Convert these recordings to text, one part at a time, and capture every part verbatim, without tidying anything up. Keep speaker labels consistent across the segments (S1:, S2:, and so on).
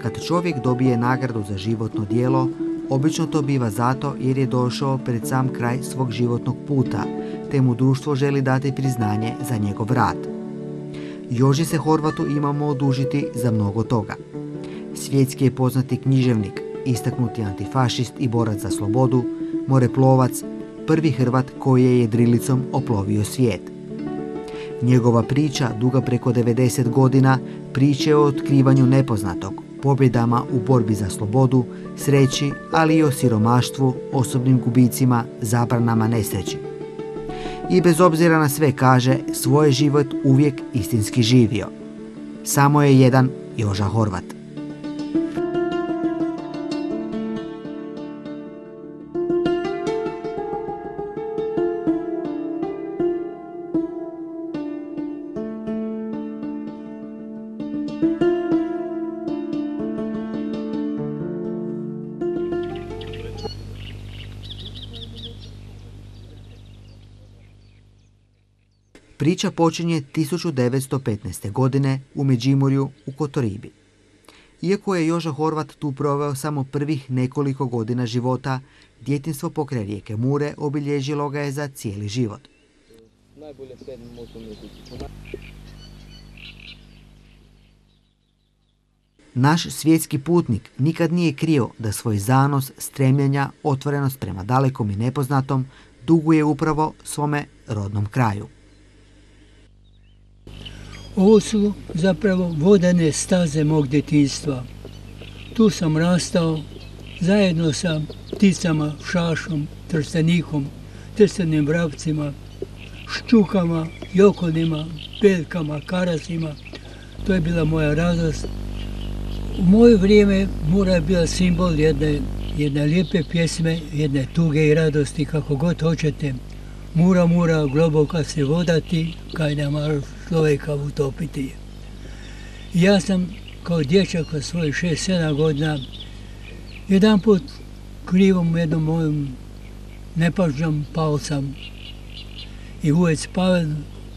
S1: Kad čovjek dobije nagradu za životno djelo, obično to biva zato jer je došao pred sam kraj svog životnog puta, te mu društvo želi dati priznanje za njegov rad. Joži se Horvatu imamo odužiti za mnogo toga. Svjetski je poznati književnik, istaknuti antifašist i borac za slobodu, moreplovac, prvi Hrvat koji je jedrilicom oplovio svijet. Njegova priča, duga preko devedeset godina, priče o otkrivanju nepoznatog, pobjedama u borbi za slobodu, sreći, ali i o siromaštvu, osobnim gubicima, zabranama, nesreći. I bez obzira na sve kaže, svoj život uvijek istinski živio. Samo je jedan Joža Horvat. Priča počinje tisuću devetsto petnaeste. godine u Međimurju u Kotoribi. Iako je Joža Horvat tu proveo samo prvih nekoliko godina života, djetinjstvo pokraj rijeke Mure obilježilo ga je za cijeli život. Naš svjetski putnik nikad nije krio da svoj zanos, stremljenja, otvorenost prema dalekom i nepoznatom duguje upravo svome rodnom kraju.
S2: Ovo su zapravo vodene staze mog djetinjstva. Tu sam rastao zajedno sa pticama, šašom, trstenikom, trstenim vrapcima, ščukama, jokonima, peljkama, karasima. To je bila moja radost. U moje vrijeme Mura je bila simbol jedne, jedne lijepe pjesme, jedne tuge i radosti, kako god hoćete. Mura, Mura, globoka se voda ti, kaj nema čovjeka utopiti. Ja sam kao dječak od svojih šest sedam godina jedan put krivom jednom mojom nepažnjom pao sam i uveć Pavel,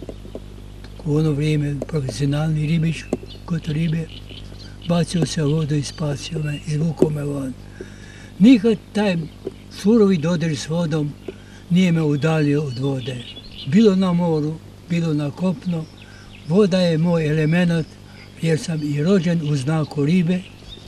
S2: u ono vrijeme profesionalni ribič kod ribe, bacio se u vodu i spasio me, izvukao me van. Nikad taj surovi dodir s vodom nije me udaljio od vode. Bilo na moru, bilo na kopno, voda je moj element jer sam i rođen u znaku ribe,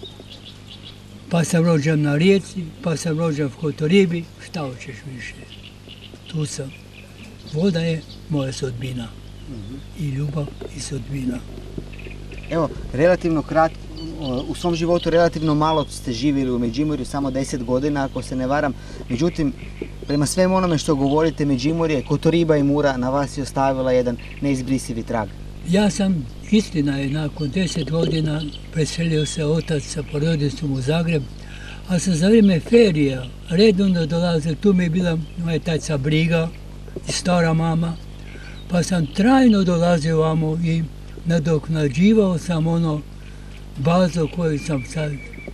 S2: pa sam rođen na rijeci, pa sam rođen u Kotoribi, šta hoćeš više. Tu sam. Voda je moja sudbina. I ljubav i sudbina.
S1: Evo, relativno kratko, u svom životu relativno malo ste živjeli u Međimurju, samo deset godina ako se ne varam. Međutim, prema svemu onome što govorite, Međimurje, Kotoriba i Mura na vas je ostavila jedan neizbrisivi trag.
S2: Ja sam, istina je, nakon deset godina preselio se otac sa porodicom u Zagreb, a sam za vrijeme ferija redovno dolazio, tu mi je bila moja taca briga i stara mama, pa sam trajno dolazio vamo i nadoknađivao sam ono bazu koju sam sad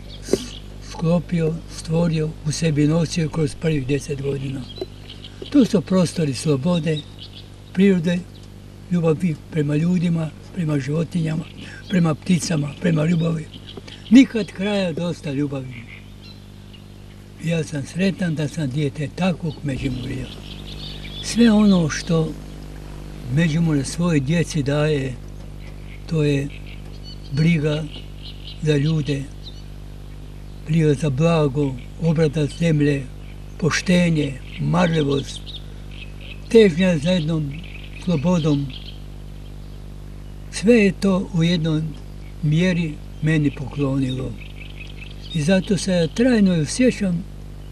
S2: sklopio, stvorio, u sebi nosio kroz prvih deset godina. To su prostori slobode, prirode, ljubavi prema ljudima, prema životinjama, prema pticama, prema ljubavi. Nikad kraja, dosta ljubavi. Ja sam sretan da sam dijete takvog Međimurja. Sve ono što Međimurje svojoj djeci daje, to je briga za ljude, briga za blago, obrada zemlje, poštenje, marljivost, težnja za jednom slobodom. Sve je to u jednoj mjeri meni poklonilo. I zato se ja trajno osjećam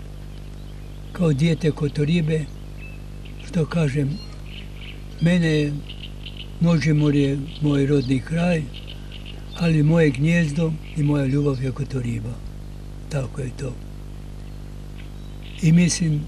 S2: kao dijete Kotoribe, što kažem, mene je Međimurje moj rodni kraj, ali moje gnjezdo i moja ljubav je Kotoriba. Tako je to. I mislim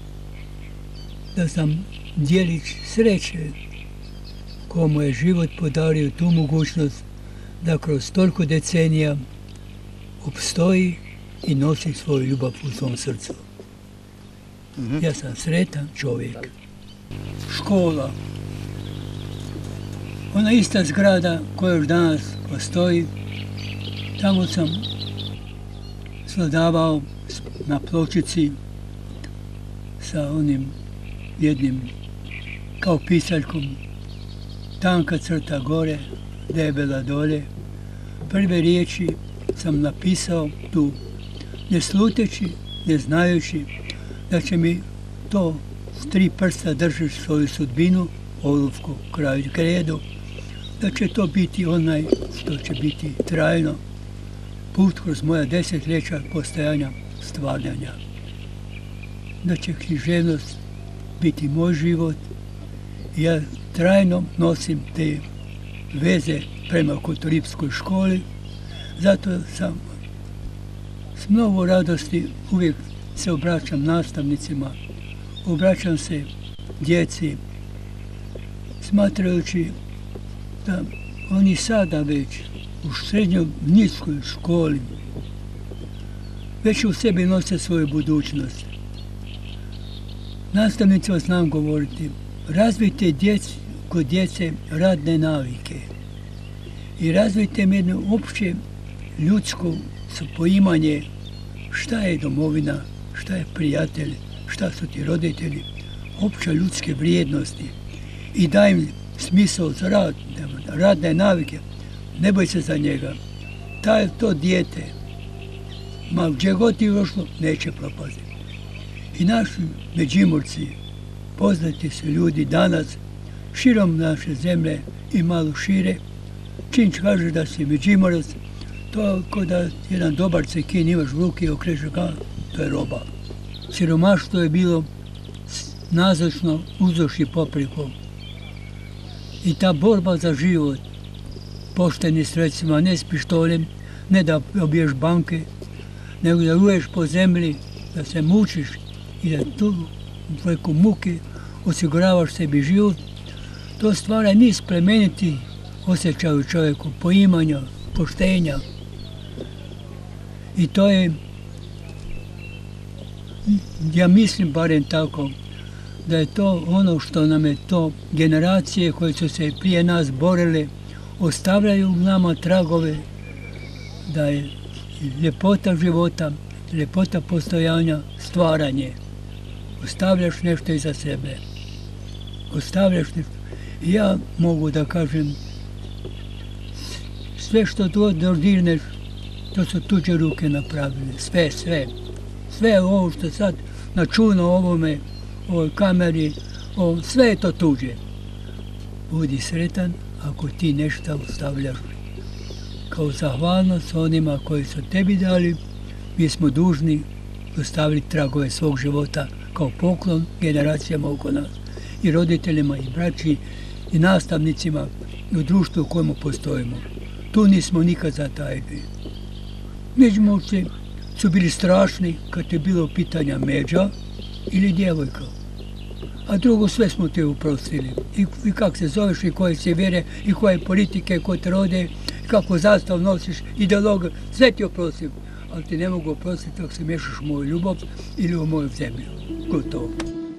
S2: da sam djelić sreće komu je život podario tu mogućnost da kroz toliko decenija opstoji i nosi svoju ljubav u svom srcu. Mm-hmm. Ja sam sretan čovjek. Škola. Ona ista zgrada koja još danas postoji, Tamo sam sladavao na pločici sa onim jednim kao pisaljkom, tanka crta gore, debela dolje. Prve riječi sam napisao tu, ne sluteći, ne znajući da će mi to s tri prsta držati svoju sudbinu, oluvku, kraju kredu, da će to biti onaj što će biti trajno put kroz moja desetljeća postojanja stvaranja. Da će književnost biti moj život i ja trajno nosim te veze prema Kotoripskoj školi, zato sam s mnogo radosti uvijek se obraćam nastavnicima, obraćam se djeci, smatrajući da oni sada već u srednjoniskoj školi već u sebi nose svoju budućnost. Nastavnicima znam govoriti, razvijte djeci, kod djece radne navike i razvijte jedno opće ljudsko poimanje šta je domovina, šta je prijatelj, šta su ti roditelji, opće ljudske vrijednosti i daj im smisao za rad, radne navike, ne boj se za njega. Taj to dijete, ma gdje god ti došlo, neće propasti. I naši Međimurci, poznati su ljudi danas, širom naše zemlje i malo šire, čim kaže da si Međimurac, to kao da jedan dobar cekin imaš u ruki i okreće ga, to je roba. Siromaštvo je bilo nazočno uzduž i popreko. I ta borba za život, poštenim sredstvima, ne s pištoljem, ne da obiješ banke, nego da ruješ po zemlji, da se mučiš i da tu preko muke osiguravaš sebi život, to stvara niz plemeniti osjećaj u čovjeku, poimanja, poštenja. I to je, ja mislim barem tako, da je to ono što nam je to generacije koje su se prije nas borile, ostavljaju nama tragove da je ljepota života, ljepota postojanja, stvaranje. Ostavljaš nešto iza sebe. Ostavljaš nešto. I ja mogu da kažem, sve što tu dodirneš, to su tuđe ruke napravili. Sve, sve. Sve ovo što sad načuno ovome, ovoj kameri, ovo, sve je to tuđe. Budi sretan ako ti nešto ostavljaš. Kao zahvalnost onima koji su tebi dali, mi smo dužni ostaviti tragove svog života kao poklon generacijama oko nas. I roditeljima, i braći, i nastavnicima, i u društvu u kojemu postojimo. Tu nismo nikad zatajili. Međimurci su bili strašni kad je bilo pitanja međa ili djevojka. A drugo sve smo te uprostili. I, i kak se zoveš, i koje se vjere, i koje politike, koje te rode, i kako zastav nosiš, ideolog, sve ti oprostim. Ali ti ne mogu oprostiti ako se miješaš u moju ljubav ili u moju zemlju. Gotovo.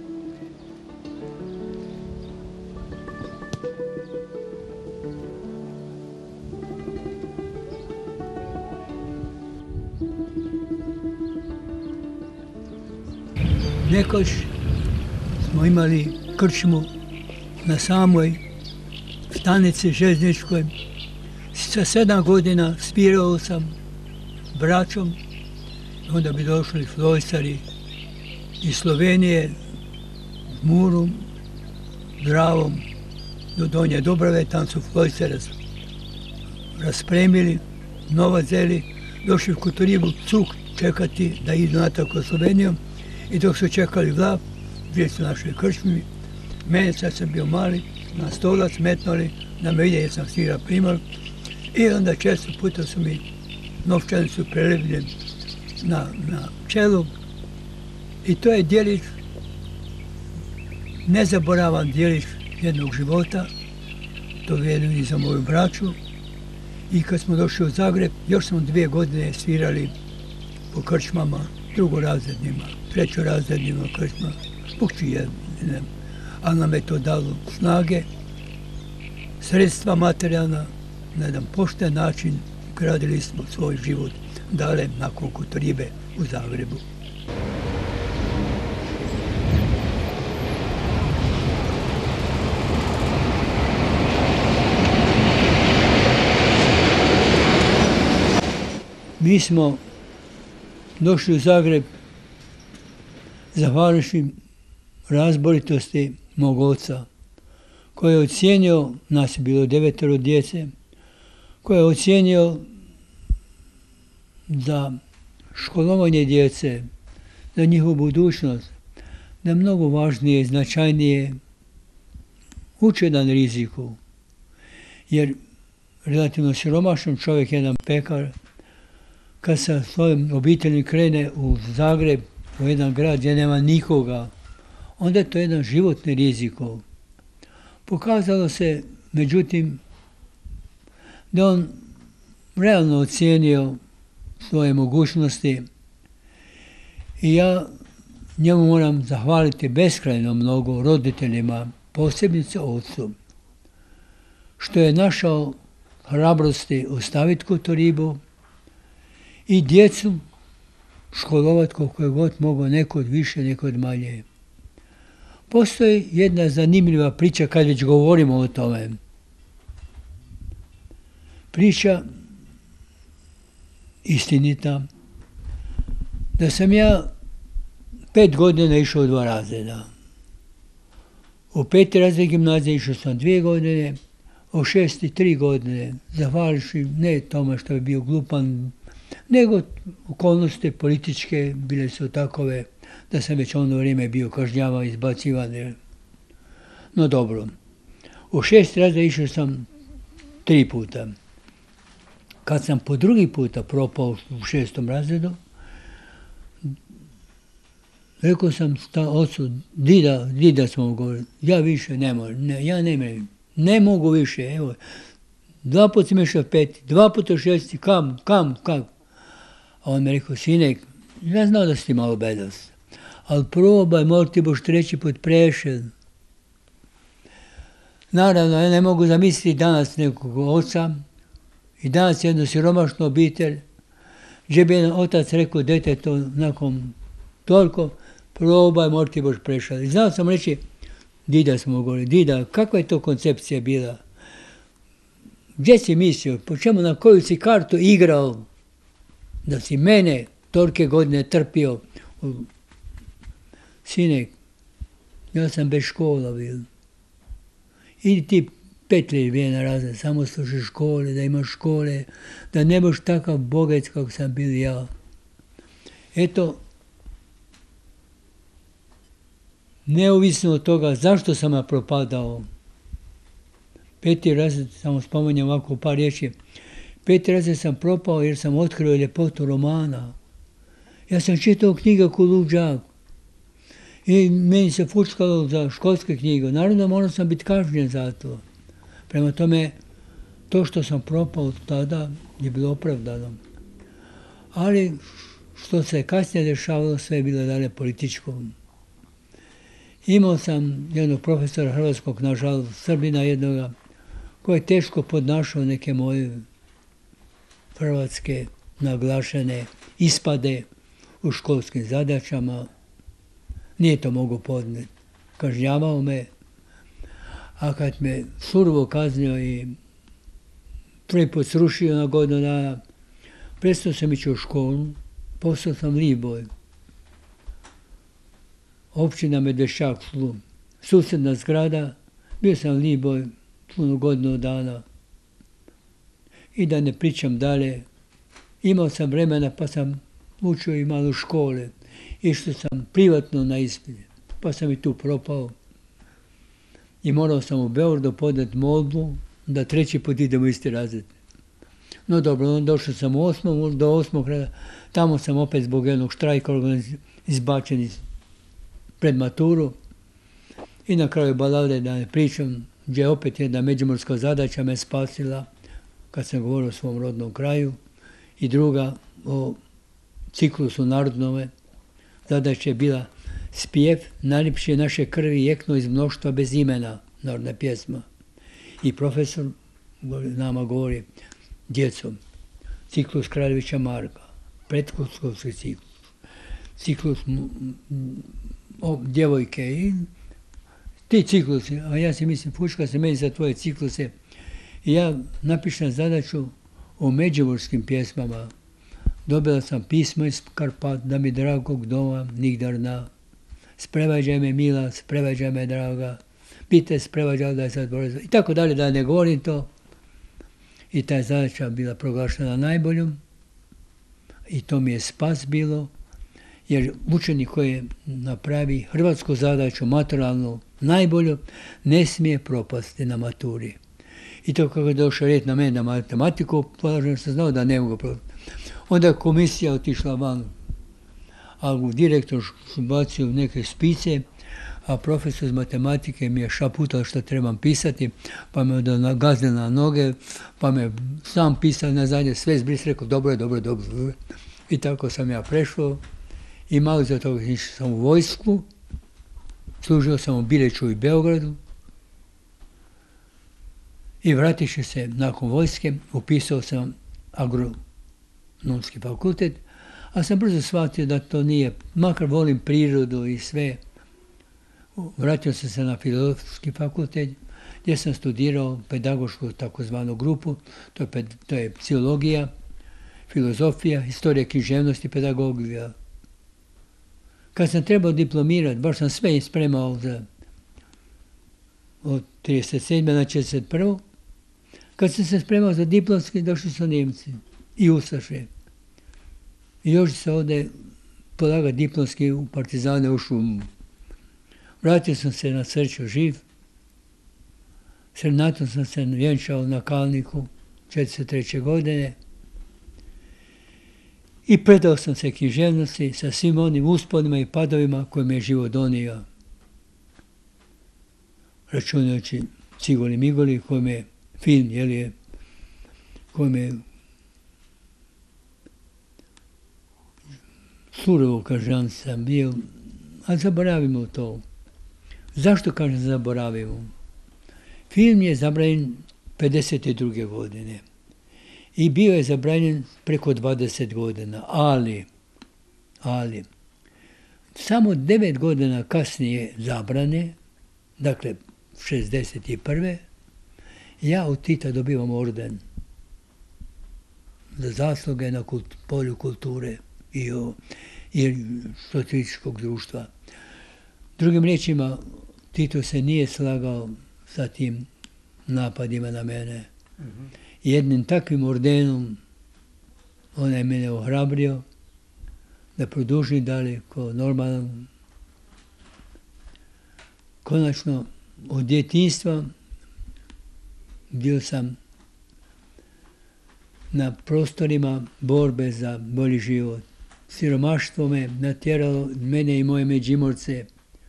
S2: Nekoć smo imali krčmu na samoj stanici željezničkoj. Sa sedam godina svirao sam braćom, onda bi došli flojstari iz Slovenije, Murom, Dravom, do Donje Dubrave, tam su flojstari raspremili, novac zeli, došli u Kotoribu cuk čekati da idu natrag u Sloveniju. I dok su čekali vlak, bili su našoj krčmi, mene sad sam bio mali, na stolac metnuli, da me vide jer sam sira primal. I onda često puta su mi novčanicu prelevili na, na čelu. I to je djelić, nezaboravan djelić jednog života, to vjerujem i za moju braću. I kad smo došli u Zagreb, još smo dvije godine svirali po krčmama, drugorazrednima, trećorazrednima krčmama, Bog čije, ne, ali nam je to dalo snage, sredstva materijalna, na jedan pošten način gradili smo svoj život dale nakon Kotoribe u Zagrebu. Mi smo došli u Zagreb zahvaljujući razboritosti mog oca, koji je ocijenio, nas je bilo devetero djece, koji je ocijenio za školovanje djece, za njihovu budućnost, da je mnogo važnije i značajnije učenje na riziku. Jer relativno siromašan čovjek, jedan pekar, kad sa svojom obitelji krene u Zagreb, u jedan grad gdje nema nikoga, onda je to jedan životni rizik. Pokazalo se, međutim, da on realno ocijenio svoje mogućnosti i ja njemu moram zahvaliti beskrajno mnogo roditeljima, posebice ocu, što je našao hrabrosti ostaviti Kotoribu i djecu školovati koliko je god mogao, neko od više, neko od manje. Postoji jedna zanimljiva priča kad već govorimo o tome. Priča istinita, da sam ja pet godina išao u dva razreda. U peti razred gimnazije išao sam dvije godine, u šesti tri godine, zahvaljujući ne tome što je bio glupan, nego okolnosti političke bile su takove da sam već ono vrijeme bio kažnjavan, izbacivan. No dobro, u šesti razred išao sam tri puta. Kad sam po drugi puta propao u šestom razredu, rekao sam ocu, dida, dida smo mu govorili, ja više ne mogu, ne, ja ne mogu, ne mogu više, evo, dva puta sam išao peti, dva puta šesti, kam, kam, kam. A on mi rekao, sinek, ja znao da si ti malo bedas, ali probaj, možda ti boš treći put prešel. Naravno, ja ne mogu zamisliti danas nekog oca i danas jednu siromašnu obitelj, gdje bi jedan otac rekao djetetu nakon toliko, probaj, možda ti boš prešel. I znao sam reći, dida smo govorili, dida, kakva je to koncepcija bila? Gdje si mislio, po čemu, na koju si kartu igrao, da si mene tolike godine trpio? Sinek, ja sam bez škola bil. Idi ti petlji dvije na razred, samo slušaj škole, da imaš škole, da ne boš takav bogec kako sam bil ja. Eto, neovisno od toga zašto sam ja propadao, peti razred, samo spominjem ovako par riječi, peti razred sam propao jer sam otkrio ljepotu romana. Ja sam čitao knjiga ko luđak i meni se fučkalo za školske knjige. Naravno, morao sam biti kažnjen za to. Prema tome, to što sam propao tada je bilo opravdano. Ali što se kasnije dešavalo, sve je bilo dalje političko. Imao sam jednog profesora hrvatskog, nažalost, Srbina jednoga, koji je teško podnašao neke moje hrvatske naglašene ispade u školskim zadaćama. Nije to mogu podnijeti. Kažnjavao me, a kad me surovo kaznio i prvi put srušio na godinu dana, prestao sam ići u školu, postao sam Liboj. Općina Medveščak, susjedna zgrada, bio sam Liboj puno godinu dana. I da ne pričam dalje, imao sam vremena pa sam učio i malo škole. Išao sam privatno na ispit, pa sam i tu propao. I morao sam u Beogradu podati molbu da treći put idemo u isti razred. No dobro, onda došao sam u osmom, do osmog reda, tamo sam opet zbog jednog štrajka izbačen iz pred maturu. I na kraju balade, da ne pričam, gdje je opet jedna međimurska zadaća me spasila, kad sam govorio o svom rodnom kraju, i druga o ciklusu narodnome. Zadaća je bila spjev najljepše naše krvi jekno iz mnoštva bez imena, narodna pjesma. I profesor nama govori, djecom, ciklus Kraljevića Marka, pretkuskovski ciklus, ciklus m, m, o, djevojke i ti ciklusi, a ja si mislim, fučka se meni za tvoje cikluse. I ja napišem zadaću o međimurskim pjesmama. Dobila sam pismo iz Karpat, da mi dragog doma nigdar na. Sprevađaj me mila, sprevađaj me draga, pite sprevađaj da je sad brzo. I tako dalje, da ne govorim to. I ta zadaća bila proglašena najboljom. I to mi je spas bilo. Jer učenik koji napravi hrvatsku zadaću, maturalnu, najbolju, ne smije propasti na maturi. I to kako je došao red na mene na matematiku, polažno sam znao da ne mogu propasti. Onda je komisija otišla van, ali direktor bacio neke spice, a profesor iz matematike mi je šaputao što trebam pisati, pa me nagazio na noge, pa me sam pisao na zadnje, sve zbris, rekao dobro je, dobro je, dobro je. I tako sam ja prešao. I malo za toga išao sam u vojsku, služio sam u Bileću i Beogradu i vratiši se nakon vojske, upisao sam agronomski fakultet, a sam brzo shvatio da to nije, makar volim prirodu i sve. Vratio sam se na filozofski fakultet gdje sam studirao pedagošku takozvanu grupu, to je, to je psihologija, filozofija, historija književnosti, pedagogija. Kad sam trebao diplomirati, baš sam sve spremao za od trideset sedme na četrdeset prvu. Kad sam se spremao za diplomski, došli su Njemci i Ustaše. I još se ovdje polagati diplomski u Partizane u šumu. Vratio sam se na sreću živ. Srenatom sam se vjenčao na Kalniku četrdeset treće godine. I predao sam se književnosti sa svim onim usponima i padovima koje mi je život donio. Računajući Cigoli Migoli, koji me film, jel je, koji me surovo kažan sam bio, a zaboravimo to. Zašto kažem zaboravimo? Film je zabranjen pedeset druge godine. I bio je zabranjen preko dvadeset godina, ali, ali, samo devet godina kasnije zabrane, dakle šezdeset prve ja od Tita dobivam orden za zasluge na kult, polju kulture i, o, i socijalističkog društva. Drugim riječima, Tito se nije slagao sa tim napadima na mene. Mm-hmm. Jednim takvim ordenom on je mene ohrabrio da produži dalje kao normalan. Konačno, od djetinjstva bio sam na prostorima borbe za bolji život. Siromaštvo me natjeralo, mene i moje Međimurce,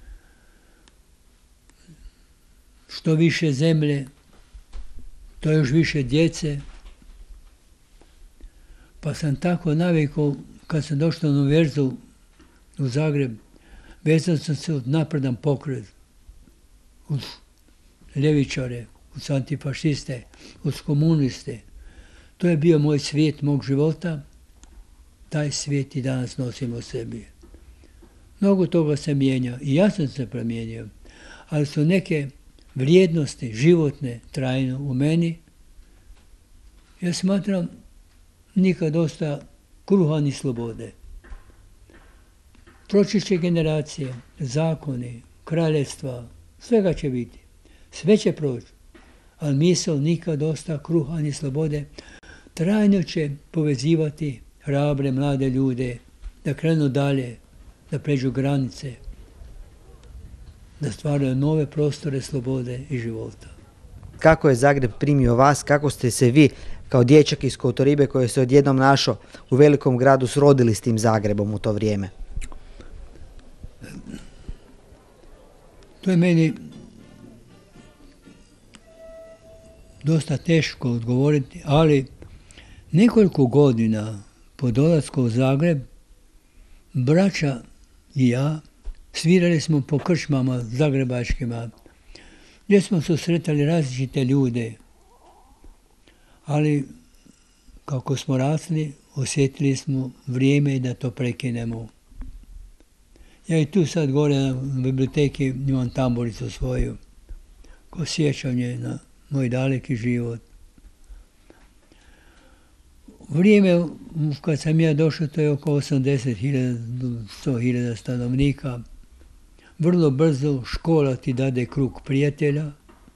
S2: što više zemlje, to još više djece. Pa sam tako navikao, kad sam došao na univerzu u Zagreb, vezao sam se od napredan pokret, uz ljevičare, uz antifašiste, uz komuniste. To je bio moj svijet mog života, taj svijet i danas nosim u sebi. Mnogo toga se mijenja i ja sam se promijenio, ali su neke vrijednosti životne trajno u meni. Ja smatram nikad dosta kruha ni slobode. Proći će generacije, zakoni, kraljevstva, svega će biti. Sve će proći, ali misao nikad dosta kruha ni slobode trajno će povezivati hrabre mlade ljude da krenu dalje, da pređu granice, da stvaraju nove prostore slobode i života.
S1: Kako je Zagreb primio vas, kako ste se vi kao dječak iz Kotoribe koji se odjednom našao u velikom gradu srodili s tim Zagrebom u to vrijeme?
S2: To je meni dosta teško odgovoriti, ali nekoliko godina po dolasku u Zagreb, braća i ja svirali smo po krčmama zagrebačkima, gdje smo susretali različite ljude, ali kako smo rasli, osjetili smo vrijeme da to prekinemo. Ja i tu sad gore na biblioteki imam tamburicu svoju, ko sjećanje na moj daleki život. Vrijeme kad sam ja došao, to je oko osamdeset hiljada do sto hiljada stanovnika. Vrlo brzo škola ti dade krug prijatelja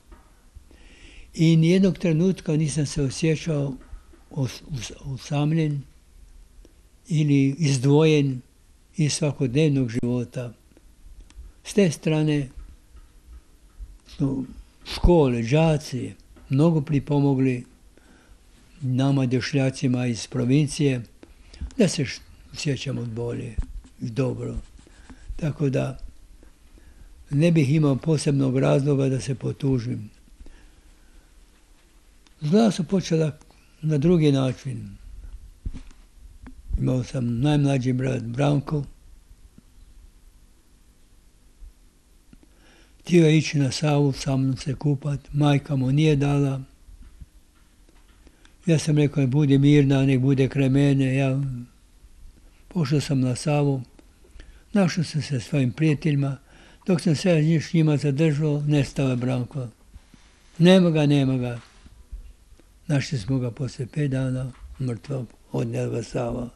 S2: i nijednog trenutka nisam se osjećao usamljen ili izdvojen iz svakodnevnog života. S te strane su škole, đaci mnogo pripomogli nama došljacima iz provincije da se osjećamo bolje i dobro. Tako da ne bih imao posebnog razloga da se potužim. Zla su počela na drugi način. Imao sam najmlađi brat Branko. Htio je ići na Savu, sa mnom se kupat. Majka mu nije dala. Ja sam rekao, budi mirna, nek bude kraj mene. Ja pošao sam na Savu. Našao sam se svojim prijateljima. Dok sam se s njima zadržao, nestao je Branko. Nema ga, nema ga. Našli smo ga poslije pet dana, mrtvog, odnijela ga Sava.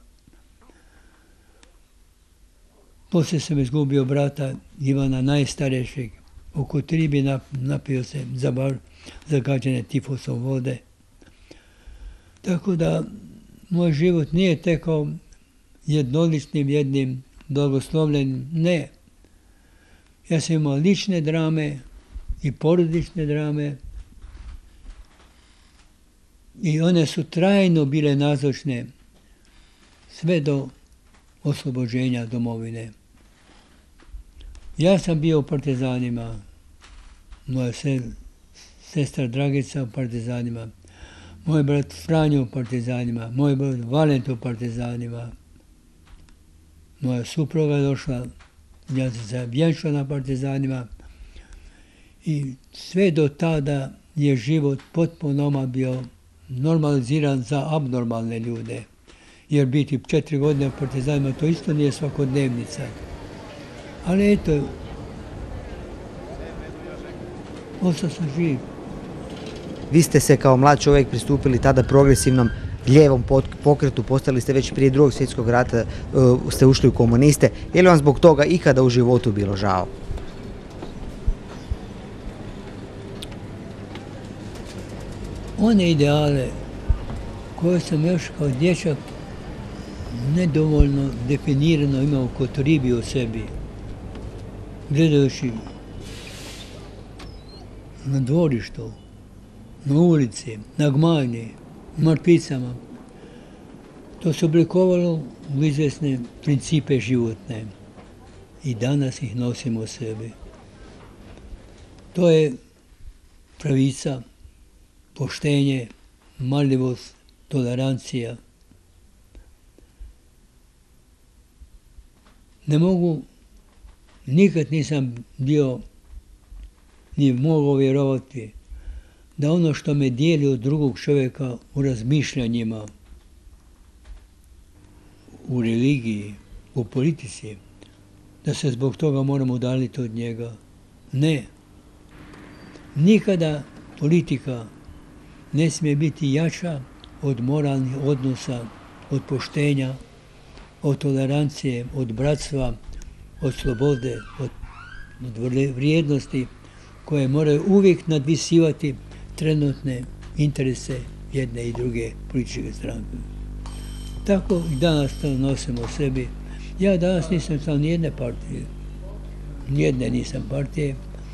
S2: Poslije sam izgubio brata Ivana, najstarejšeg. Oko tri bi napio se zagađene tifusom vode. Tako da moj život nije tekao jednoličnim, jednim blagoslovljenim, ne. Ja sam imao lične drame i porodične drame i one su trajno bile nazočne sve do oslobođenja domovine. Ja sam bio u partizanima, moja se, sestra Dragica u partizanima, moj brat Franjo u partizanima, moj brat Valent u partizanima, moja supruga je došla, ja sam se vjenčao na partizanima i sve do tada je život potpuno bio normaliziran za abnormalne ljude. Jer biti četiri godine u partizanima, to isto nije svakodnevnica. Ali eto, ostao sam živ.
S1: Vi ste se kao mlad čovjek pristupili tada progresivnom lijevom pokretu, postali ste već prije drugog svjetskog rata, uh, ste ušli u komuniste. Je li vam zbog toga ikada u životu bilo žao?
S2: One ideale koje sam još kao dječak nedovoljno definirano imao kod ribi u sebi, gledajući na dvorištu, na ulici, na gmajni, mrtvicama, to se oblikovalo u izvjesne principe životne i danas ih nosimo u sebi. To je pravica, poštenje, marljivost, tolerancija. Ne mogu, nikad nisam bio ni mogao vjerovati da ono što me dijeli od drugog čovjeka u razmišljanjima, u religiji, u politici, da se zbog toga moramo udaljiti od njega. Ne. Nikada politika ne smije biti jača od moralnih odnosa, od poštenja, od tolerancije, od bratstva, od slobode, od, od vrijednosti koje moraju uvijek nadvisivati trenutne interese jedne i druge političke stranke. Tako i danas to nosimo u sebi. Ja danas nisam član nijedne partije, nijedne nisam partije.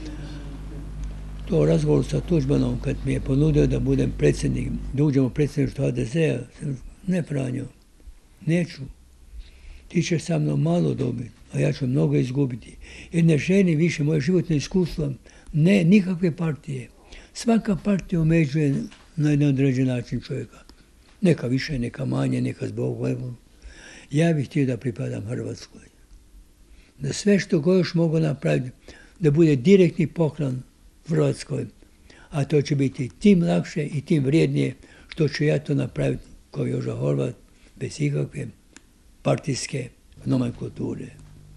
S2: To u razgovoru sa Tuđmanom, kad mi je ponudio da budem predsjednik, da uđem u predsjedništvo ha de zea, ne Franjo, neću. Ti ćeš sa mnom malo dobiti, a ja ću mnogo izgubiti. Jer ne želim više moje životno iskustvo, ne nikakve partije. Svaka partija omeđuje na jedan određen način čovjeka. Neka više, neka manje, neka zbog levu. Ja bih htio da pripadam Hrvatskoj. Da sve što god još mogu napraviti, da bude direktni poklon Hrvatskoj. A to će biti tim lakše i tim vrijednije što ću ja to napraviti kao Joža Horvat, bez ikakve partijske nomenklature.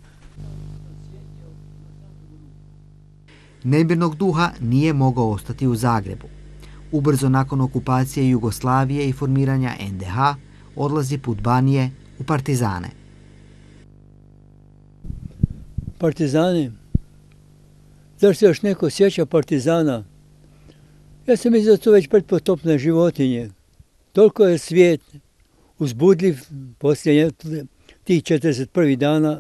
S1: Nemirnog duha nije mogao ostati u Zagrebu. Ubrzo nakon okupacije Jugoslavije i formiranja en de ha odlazi put Banije u partizane.
S2: Partizani? Zar se još neko sjeća partizana? Ja sam mislio da su već pretpotopne životinje. Toliko je svijet uzbudljiv poslije tih četrdeset prvih dana.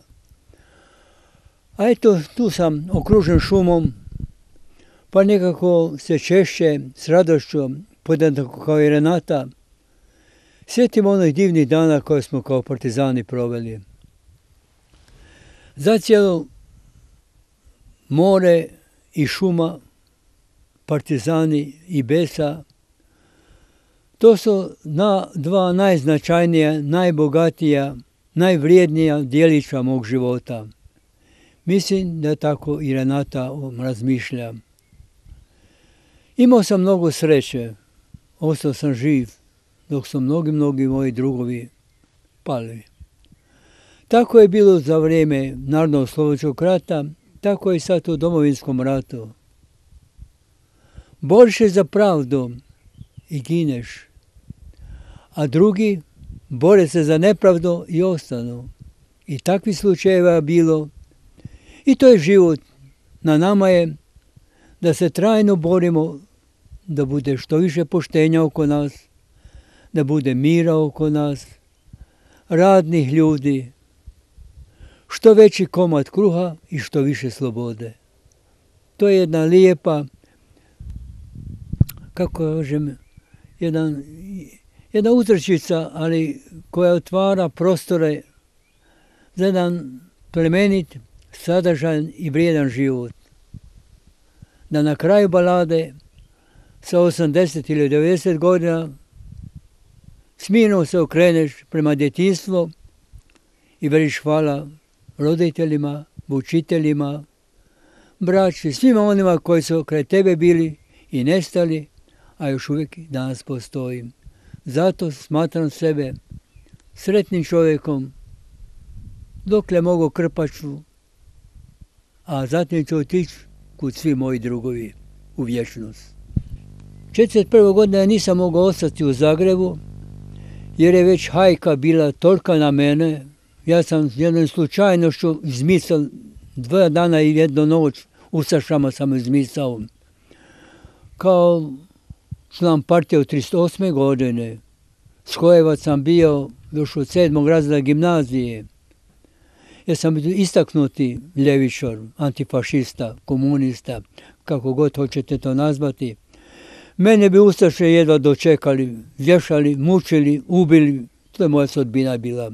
S2: A eto, tu sam okružen šumom, pa nekako se češće s radošću, podjednako kao i Renata, sjetimo onih divnih dana koje smo kao partizani proveli. Zacijelo more i šuma, partizani i besa, to su na dva najznačajnija, najbogatija, najvrijednija djelića mog života. Mislim da tako i Renata razmišlja. Imao sam mnogo sreće, ostao sam živ, dok su mnogi, mnogi moji drugovi pali. Tako je bilo za vrijeme Narodno-oslobodilačkog rata, tako je i sad u Domovinskom ratu. Boriš se za pravdu i gineš, a drugi bore se za nepravdu i ostanu. I takvih slučajeva je bilo. I to je život. Na nama je da se trajno borimo, da bude što više poštenja oko nas, da bude mira oko nas, radnih ljudi, što veći komad kruha i što više slobode. To je jedna lijepa, kako kažem, jedan, jedna uzrečica, ali koja otvara prostore za jedan plemenit, sadržajan i vrijedan život. Da na kraju balade sa osamdeset ili devedeset godina smirno se okreneš prema djetinjstvu i veliš hvala roditeljima, učiteljima, braći, svima onima koji su kraj tebe bili i nestali, a još uvijek danas postoji. Zato smatram sebe sretnim čovjekom dokle mogu krpaču, a zatim ću otići kud svi moji drugovi u vječnost. četrdeset prve godine ja nisam mogao ostati u Zagrebu, jer je već hajka bila tolika na mene. Ja sam jednom slučajnošću izmisao, dva dana i jednu noć ustašama sam izmisao. Kao član partije od trideset osme godine, skojevac sam bio još od sedmog razreda gimnazije. Ja sam istaknuti ljevičar, antifašista, komunista, kako god hoćete to nazvati. Mene bi ustaše jedva dočekali, vješali, mučili, ubili, to je moja sudbina bila.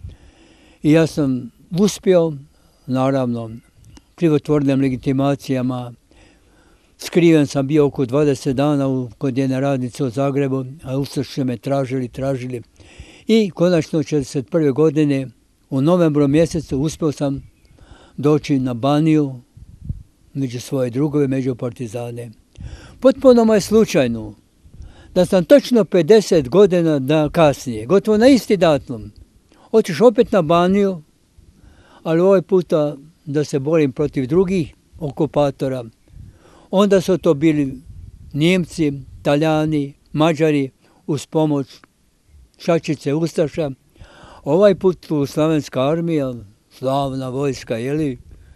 S2: I ja sam uspio, naravno, krivotvornim legitimacijama, skriven sam bio oko dvadeset dana kod jedne radnice u Zagrebu, a ustaše me tražili, tražili. I konačno četrdeset prve godine, u novembru mjesecu, uspio sam doći na Baniju, među svoje drugove, među partizane. Potpuno je slučajno da sam točno pedeset godina da kasnije, gotovo na isti datum, otišao opet na Baniju, ali ovaj puta da se borim protiv drugih okupatora. Onda su to bili Nijemci, Talijani, Mađari uz pomoć šačice ustaša. Ovaj put Slavenska armija, slavna vojska, jeli,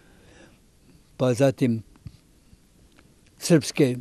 S2: pa zatim srpske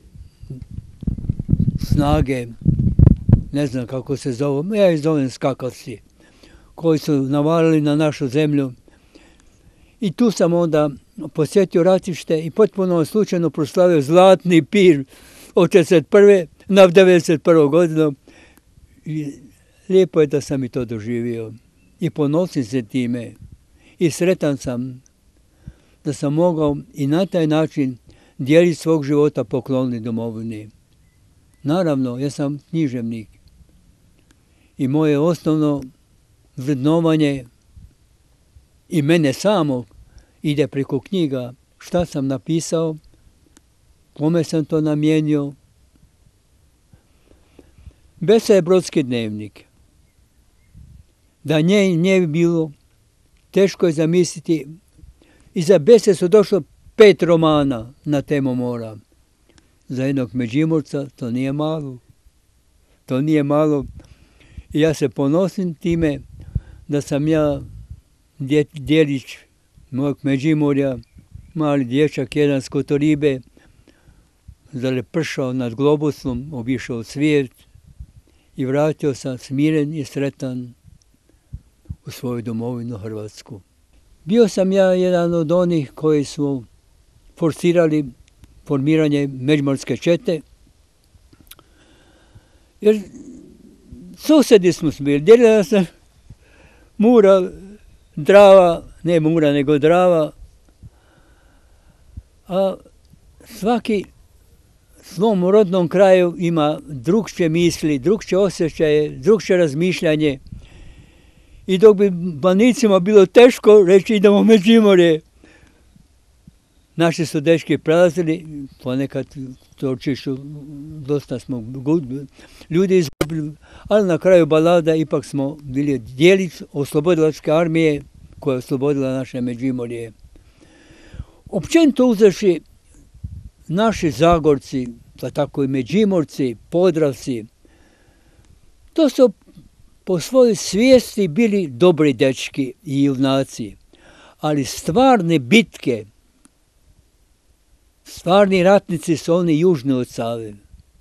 S2: snage, ne znam kako se zove, ja ih zovem skakavci, koji su navalili na našu zemlju. I tu sam onda posjetio ratište i potpuno slučajno proslavio zlatni pir od četrdeset prve na devedeset prvu godinu. I lijepo je da sam i to doživio. I ponosim se time. I sretan sam da sam mogao i na taj način dijeliti svog života pokloniti domovini. Naravno, ja sam književnik. I moje osnovno vrednovanje i mene samog ide preko knjiga. Šta sam napisao, kome sam to namijenio. Besa je brodski dnevnik. Da nje ne bi bilo, teško je zamisliti. Iza Bese su došlo pet romana na temu mora. Za jednog Međimurca to nije malo. To nije malo. I ja se ponosim time da sam ja djelić mojeg Međimurja, mali dječak, jedan s Kotoribe, zalepršao nad globusom, obišao svijet i vratio sam smiren i sretan u svoju domovinu Hrvatsku. Bio sam ja jedan od onih koji su forsirali formiranje međimurske čete, jer susjedi smo bili, dijelila se Mura, Drava, ne Mura nego Drava, a svaki svom rodnom kraju ima drugčije misli, drugčije osjećaje, drugčije razmišljanje. I dok bi Banicima bilo teško reći idemo u Međimurje, naši su dečki prelazili, ponekad to čišu, dosta smo ljudi izgubili, ali na kraju balada ipak smo bili djelić oslobodilačke armije koja je oslobodila naše Međimurje. Općenito uzevši, naši Zagorci, pa tako i Međimurci, Podravci, to su po svojoj svijesti bili dobri dečki i junaci, ali stvarne bitke, stvarni ratnici su oni južni od Save.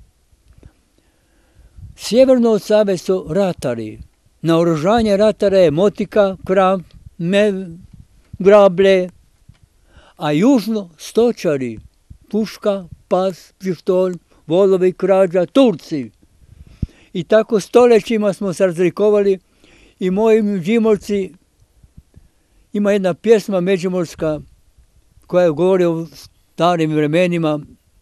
S2: Sjeverno od Save su ratari. Naoružanje ratara je motika, kramp, mev, grablje, a južno stočari, puška, pas, pištolj, volovi, krađa, Turci. I tako stoljećima smo se razlikovali i moji Međimurci, ima jedna pjesma međimurska koja govori o starim vremenima.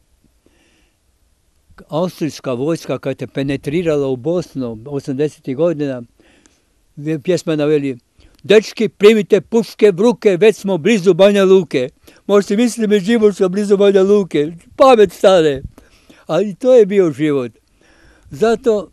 S2: Austrijska vojska kad je penetrirala u Bosnu osamdesetih godina, pjesma naveli: dečki, primite puške v ruke, već smo blizu Banja Luke. Možete misliti Međimurska blizu Banja Luke, pamet stane. Ali to je bio život. Zato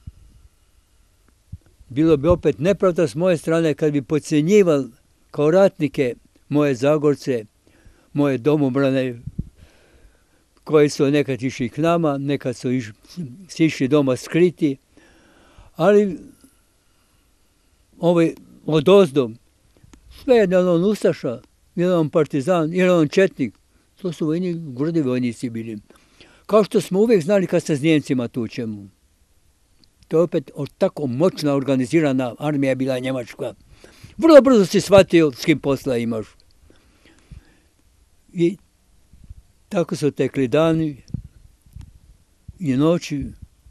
S2: bilo bi opet nepravda s moje strane kad bi podcjenjival kao ratnike moje Zagorce, moje domobrane, koji su nekad išli k nama, nekad su iš, išli doma skriti, ali ovaj odozdo, sve jedan on ustaša, jedan on partizan, jedan on četnik, to su vojni, grdi vojnici bili. Kao što smo uvijek znali kad se s Njemcima tučemo. To je opet tako moćna organizirana armija bila Njemačka. Vrlo brzo si shvatio s kim posla imaš. I tako su tekli dani i noći.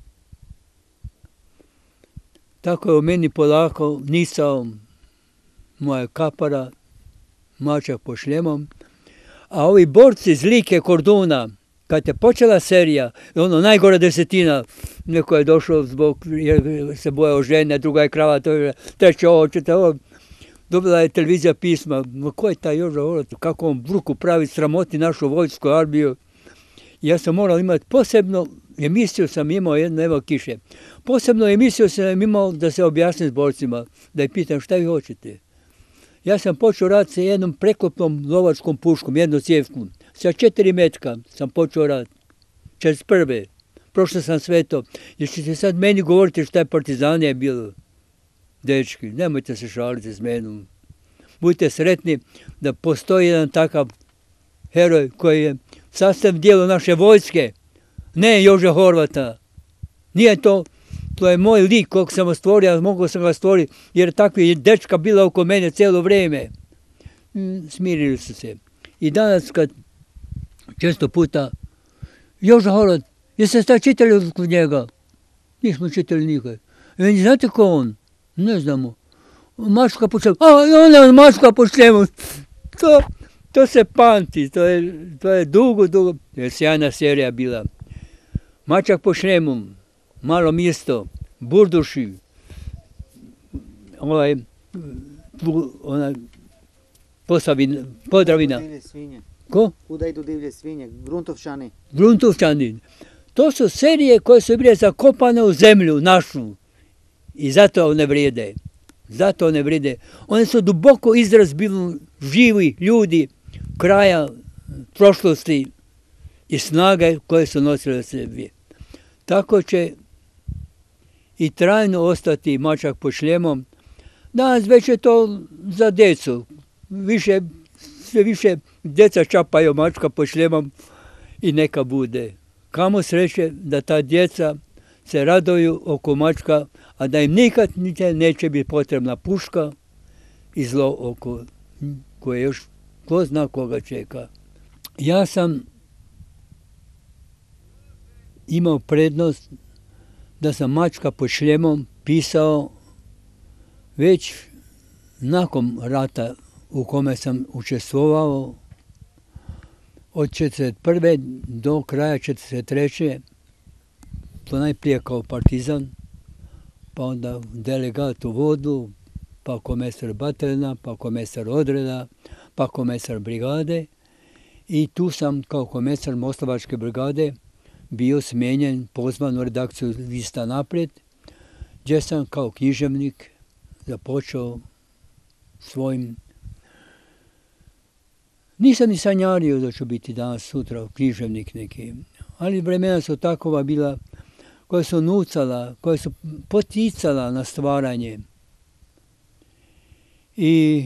S2: Tako je u meni polako nisao moja kapara, mačak po šljemom. A ovi borci iz Like, Korduna, kad je počela serija, ono najgora desetina, neko je došao zbog, jer se bojao žene, druga je krava, treće ovo, četvrto ovo. Dobila je televizija pisma, ko je taj Joža Horvat, kako on bruku pravi, sramoti našu vojsku armiju. Ja sam morao imati posebno emisiju, sam imao jedno, evo kiše, posebno emisiju sam imao da se objasnim s borcima, da ih pitam šta vi hoćete. Ja sam počeo raditi sa jednom preklopnom lovačkom puškom, jednocijevskom. Sa četiri metka sam počeo raditi. četrdeset prve Prošao sam sve to. Jer ćete sad meni govoriti šta je partizanija je bilo. Dečki, nemojte se šaliti s menom. Budite sretni da postoji jedan takav heroj koji je sastavni dijelo naše vojske. Ne Jože Horvata. Nije to, to je moj lik kog sam stvorio, a mogao sam ga stvoriti jer takvi dečka bila oko mene cijelo vrijeme. Smirili su se. I danas kad često puta Joža Horvat, jeste ste čitali kod njega? Nismo čitali nikad. I znate ko on? Ne znamo. Maška po šljemu. A, ona maška po šljemu. To, to se pamti. To je, to je dugo, dugo. Je sjajna serija bila. Mačak po šljemu. Malo mjesto. Burduši. Ovaj, ona, Posavina, Podravina.
S1: Divlje svinje.
S2: Ko?
S1: Kuda idu divlje svinje? Gruntovčani.
S2: Gruntovčani. To su serije koje su bile zakopane u zemlju našu i zato one vrijede. Zato one vrijede. One su duboko izraz bili živi ljudi kraja prošlosti i snage koje su nosile u sebi. Tako će i trajno ostati Mačak pod šljemom. Danas već je to za djecu. Više, sve više djeca čapaju Mačka pod šljemom i neka bude. Kamo sreće da ta djeca se raduju oko Mačka, a da im nikad neće biti potrebna puška i zlo oko koje još ko zna koga čeka. Ja sam imao prednost da sam Mačka pod šljemom pisao već nakon rata u kome sam učestvovao od četrdeset prve do kraja četrdeset treće To najprije kao partizan, pa onda delegat u vodu, pa komesar bataljona, pa komesar odreda, pa komesar brigade. I tu sam kao komesar Moslavačke brigade bio smijenjen, pozvan u redakciju Lista Naprijed, gdje sam kao književnik započeo svojim... Nisam ni sanjario da ću biti danas, sutra književnik neki, ali vremena su takova bila koja su nucala, koja su poticala na stvaranje. I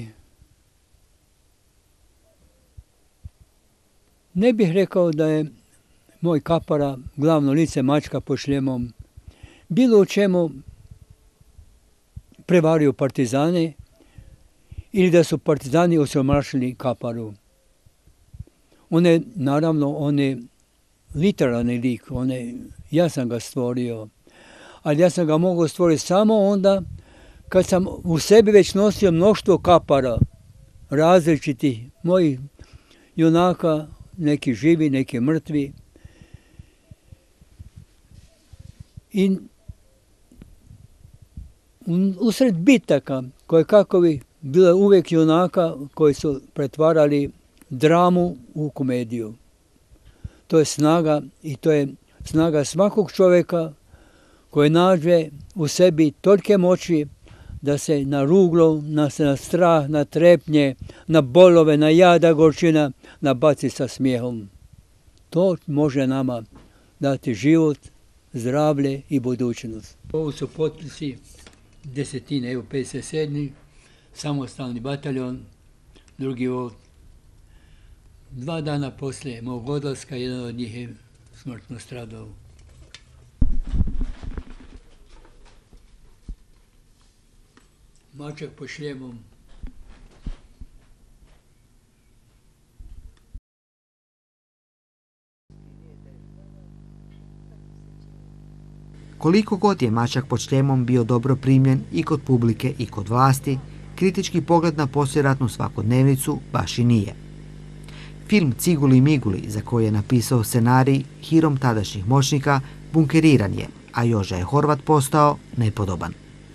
S2: ne bih rekao da je moj kapara, glavno lice Mačka pod šljemom, bilo u čemu prevario partizane ili da su partizani osiromašili kaparu. On je, naravno, on je literarni lik, on je, ja sam ga stvorio, ali ja sam ga mogao stvoriti samo onda kad sam u sebi već nosio mnoštvo kapara, različitih mojih junaka, neki živi, neki mrtvi. I usred bitaka, koje kakovi, bilo uvijek junaka koji su pretvarali dramu u komediju. To je snaga i to je snaga svakog čovjeka koji nađe u sebi tolike moći da se na ruglo, na, na strah, na trepnje, na bolove, na jada, gorčina nabaci sa smijehom. To može nama dati život, zdravlje i budućnost. Ovo su potpisi desetine, evo pedeset sedmi samostalni bataljon, drugi od dva dana poslije mog odlaska, jedan od njih je smrtno stradao. Mačak pod šljemom.
S1: Koliko god je Mačak pod šljemom bio dobro primljen i kod publike i kod vlasti, kritički pogled na poslijeratnu svakodnevnicu baš i nije. Film Ciguli i Miguli, za koji je napisao scenarij hirom tadašnjih moćnika, bunkeriran je, a Joža je Horvat postao nepodoban.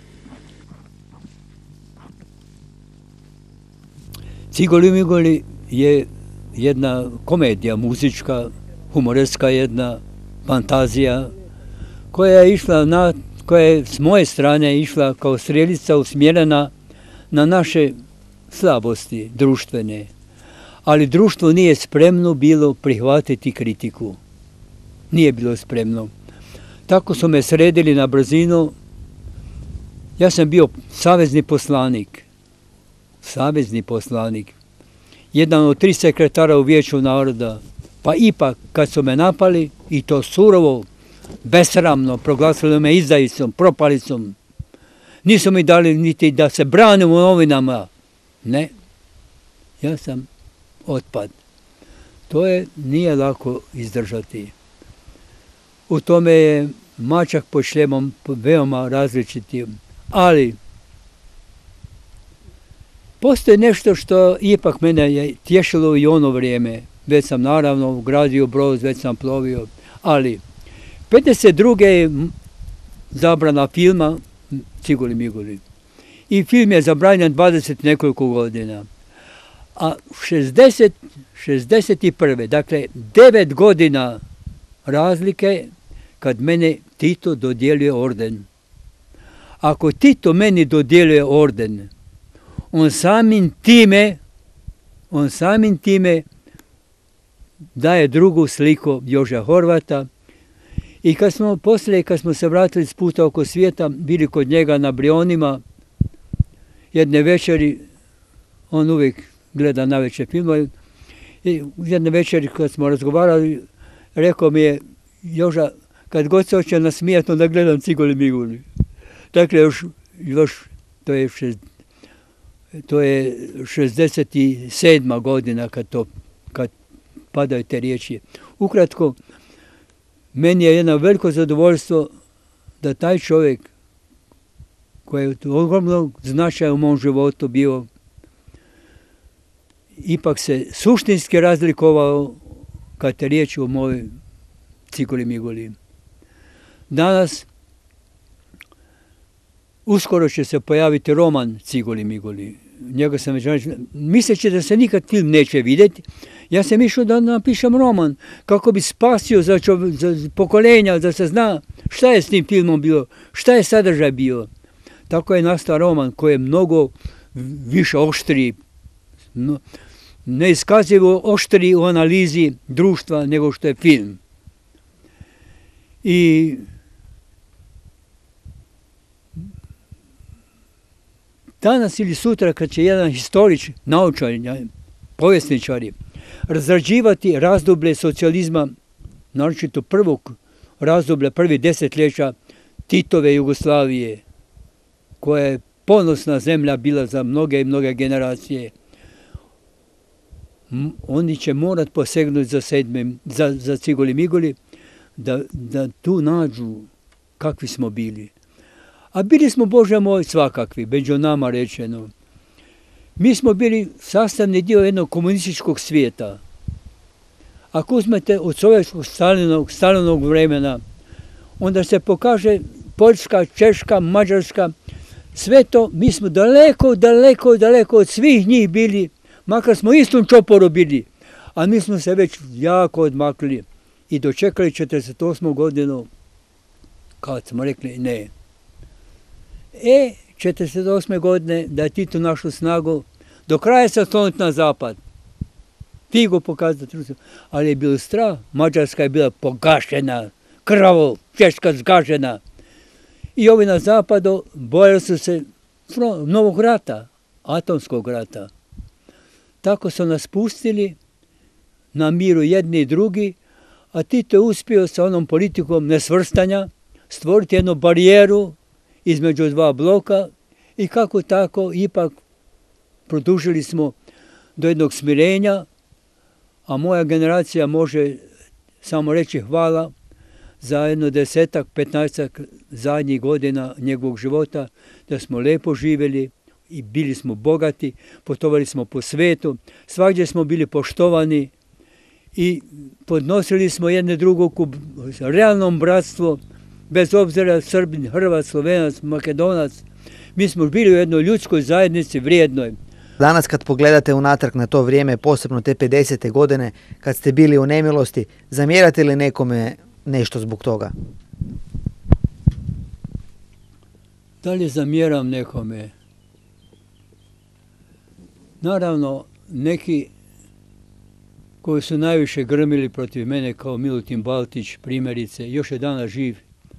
S2: Ciguli i Miguli je jedna komedija muzička, humoreska jedna fantazija, koja je išla na, koja je s moje strane išla kao strelica usmjerena na naše slabosti društvene. Ali društvo nije spremno bilo prihvatiti kritiku. Nije bilo spremno. Tako su me sredili na brzinu. Ja sam bio savezni poslanik. Savezni poslanik. Jedan od tri sekretara u Vijeću naroda. Pa ipak, kad su me napali, i to surovo, besramno, proglasili me izdajicom, propalicom, nisu mi dali niti da se branim u novinama. Ne. Ja sam otpad. To je, nije lako izdržati. U tome je Mačak pod šljemom veoma različiti. Ali postoji nešto što ipak mene je tješilo i ono vrijeme. Već sam naravno gradio brod, već sam plovio. Ali pedeset druge je zabrana filma Ciguli Miguli. I film je zabranjen dvadeset nekoliko godina. A šezdeset, šezdeset prve, dakle devet godina razlike, kad mene Tito dodjeljuje orden. Ako Tito meni dodjeljuje orden, on samim time, on samim time daje drugu sliku Joža Horvata. I kad smo poslije, kad smo se vratili s puta oko svijeta, bili kod njega na Brionima, jedne večeri, on uvijek gleda navečer filmove, i jedne večeri kad smo razgovarali, rekao mi je, Joža, kad god se hoće nasmijati, onda gledam Ciguli Miguli. Dakle, još, još to je, šest, to je šezdeset sedma godina kad, to, kad padaju te riječi. Ukratko, meni je jedno veliko zadovoljstvo da taj čovjek koji je ogromnog značaja u mom životu bio, ipak se suštinski razlikovao kad je riječ o mojoj Ciguli Miguli. Danas uskoro će se pojaviti roman Ciguli Miguli. Njega sam već misleći da se nikad film neće vidjeti. Ja sam išao da napišem roman kako bi spasio za, čov, za pokolenja, da se zna šta je s tim filmom bilo, šta je sadržaj bio. Tako je nastao roman koji je mnogo više oštriji, no, neiskazivo oštriji u analizi društva nego što je film. I danas ili sutra kad će jedan historič, naučar, povjesničari, razrađivati razdoblje socijalizma, naročito prvog razdoblja, prvih desetljeća Titove Jugoslavije, koja je ponosna zemlja bila za mnoge i mnoge generacije, oni će morat posegnuti za sedmim, za, za Ciguli Miguli, da, da tu nađu kakvi smo bili. A bili smo, Bože moj, svakakvi, među nama rečeno. Mi smo bili sastavni dio jednog komunističkog svijeta. Ako uzmete od sovjetskog Stalinovog, Stalinovog vremena, onda se pokaže Poljska, Češka, Mađarska, sve to, mi smo daleko, daleko, daleko od svih njih bili, makar smo istom čoporu bili, a mi smo se već jako odmakli i dočekali četrdeset osmu godinu kad smo rekli ne. E, četrdeset osme godine da je Tito našao snagu do kraja se osloniti na zapad. Figo pokazati, ali je bilo strah. Mađarska je bila pogašena, krvavo, Češka zgažena. I ovi na zapadu bojali su se novog rata, atomskog rata. Tako su nas pustili na miru jedni i drugi, a Tito je uspio sa onom politikom nesvrstanja stvoriti jednu barijeru između dva bloka i kako tako ipak produžili smo do jednog smirenja, a moja generacija može samo reći hvala za jedno desetak, petnaestak zadnjih godina njegovog života, da smo lijepo živjeli i bili smo bogati, putovali smo po svijetu, svagdje smo bili poštovani i podnosili smo jedne drugog u realnom bratstvu, bez obzira Srbin, Hrvat, Slovenac, Makedonac. Mi smo bili u jednoj ljudskoj zajednici vrijednoj.
S1: Danas kad pogledate unatrag na to vrijeme, posebno te pedesete godine, kad ste bili u nemilosti, zamjerate li nekome nešto zbog toga?
S2: Da li zamjeram nekome? Naravno, neki koji su najviše grmili protiv mene, kao Milutin Baltić, primjerice, još je danas živ.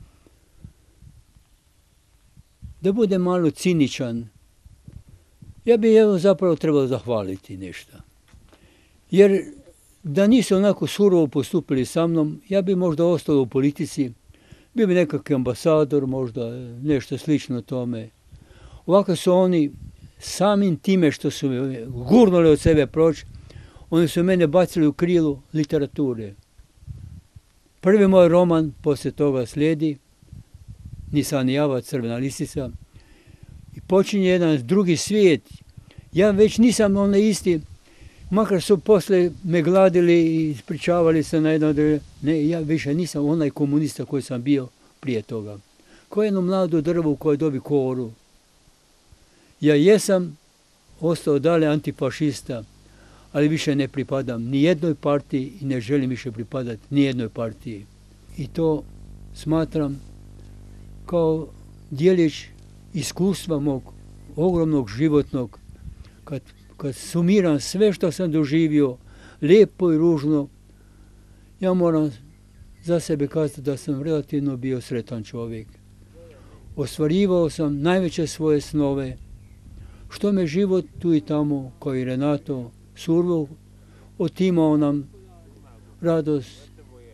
S2: Da bude malo ciničan, ja bi evo zapravo trebao zahvaliti nešto. Jer da nisu onako surovo postupili sa mnom, ja bi možda ostao u politici, bio bi nekakvi ambasador, možda nešto slično tome. Ovako su oni samim time što su me gurnuli od sebe proći, oni su mene bacili u krilu literature. Prvi moj roman poslije toga slijedi, Nisam java, Crvena listica, i počinje jedan drugi svijet. Ja već nisam onaj isti, makar su poslije me gladili i ispričavali se na jedno drugo. Ne, ja više nisam onaj komunista koji sam bio prije toga. Ko jednu mladu drvu koja dobi koru. Ja jesam ostao dalje antifašista, ali više ne pripadam ni jednoj partiji i ne želim više pripadati ni jednoj partiji. I to smatram kao dijelić iskustva mog ogromnog životnog, kad, kad sumiram sve što sam doživio, lijepo i ružno, ja moram za sebe kazati da sam relativno bio sretan čovjek. Ostvarivao sam najveće svoje snove, što me život tu i tamo, kao i Renato, survo, otimao nam radost.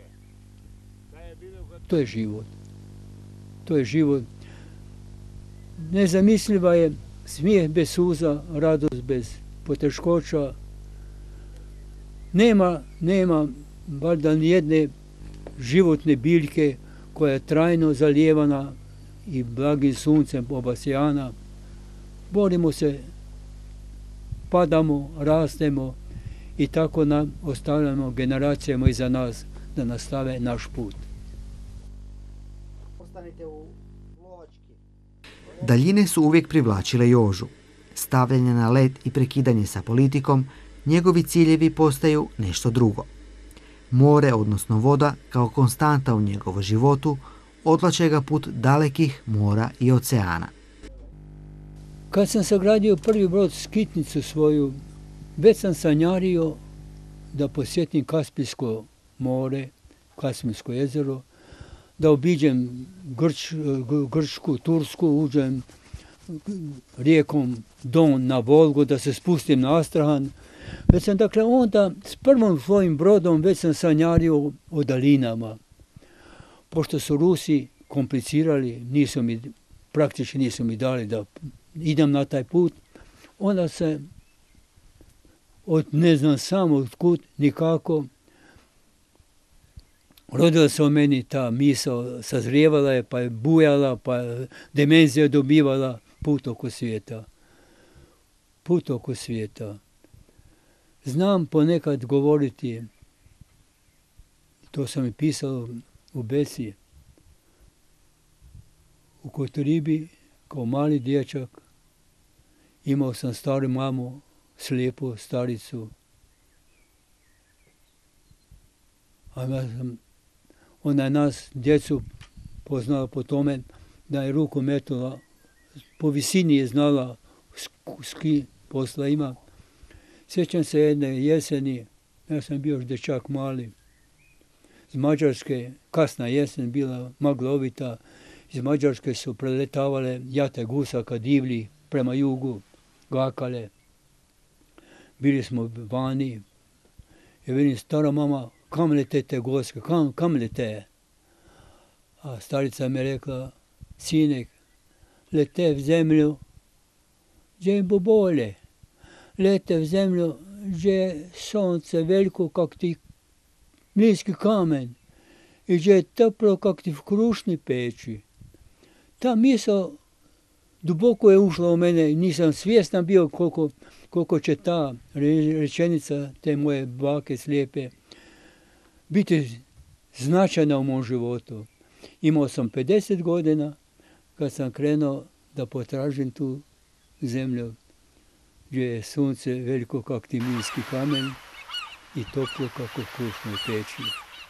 S2: To je život. To je život. Nezamisliva je smijeh bez suza, radost bez poteškoća. Nema, nema valjda nijedne životne biljke koja je trajno zalijevana i blagim suncem obasjana. Borimo se, padamo, rastemo i tako nam ostavljamo generacijama iza nas da nastave naš put.
S1: Daljine su uvijek privlačile Jožu. Stavljanje na led i prekidanje sa politikom, njegovi ciljevi postaju nešto drugo. More, odnosno voda, kao konstanta u njegovom životu, odvlače ga put dalekih mora i oceana.
S2: Kad sam sagradio prvi brod, skitnicu svoju, već sam sanjario da posjetim Kaspijsko more, Kaspijsko jezero, da obiđem Grč, Grčku, Tursku, uđem rijekom Don na Volgu, da se spustim na Astrahan. Već sam, dakle, onda s prvom svojim brodom već sam sanjario o dalinama. Pošto su Rusi komplicirali, nisu mi, praktički nisu mi dali da idem na taj put, onda se od ne znam samo otkud nikako rodila se u meni ta misao, sazrijevala je, pa je bujala, pa je demenzija dobivala, put oko svijeta. Put oko svijeta. Znam ponekad govoriti, to sam i pisao u Besi, u Kotoribi, kao mali dječak, imao sam staru mamu, slijepu staricu. A ja sam, ona je nas, djecu, poznala po tome da je ruku metula, po visini je znala ski posla ima. Sjećam se jedne jeseni, ja sam bio još dječak mali, iz Mađarske, kasna jesen bila maglovita, iz Mađarske su preletavale jate gusaka divlji prema jugu, gakale. Bili smo vani i vidim, stara mama, kam lete te goske, kam, kam lete? A starica mi je rekla, sinek, lete v zemlju, gdje je bo bolje. Lete v zemlju, gdje je sonce veliko, kak ti mlinski kamen, i gdje je toplo, kak ti v krušni peči. Ta misao duboko je ušla u mene i nisam svjestan bio koliko, koliko će ta rečenica te moje bake slijepe biti značajna u mom životu. Imao sam pedeset godina kad sam krenuo da potražim tu zemlju gdje je sunce veliko kak ti mlinski kamen i toplo kako u krušnoj peči.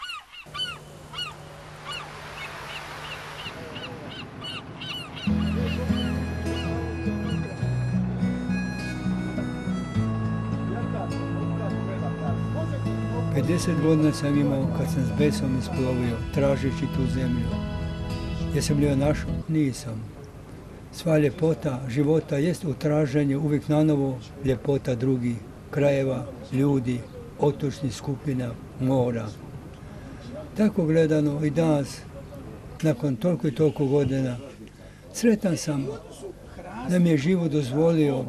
S2: pedeset godina sam imao kad sam s Besom isplovio, tražeći tu zemlju. Jesam li joj našao? Nisam. Sva ljepota života jest u traženju uvijek nanovo ljepota drugih krajeva, ljudi, otočnih skupina, mora. Tako gledano i danas, nakon toliko i toliko godina, sretan sam da mi je život dozvolio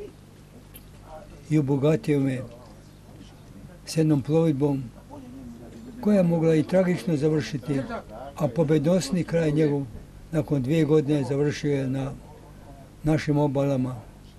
S2: i obogatio me s jednom plovidbom koja je mogla i tragično završiti, a pobedosni kraj njegov nakon dvije godine završio je na našim obalama.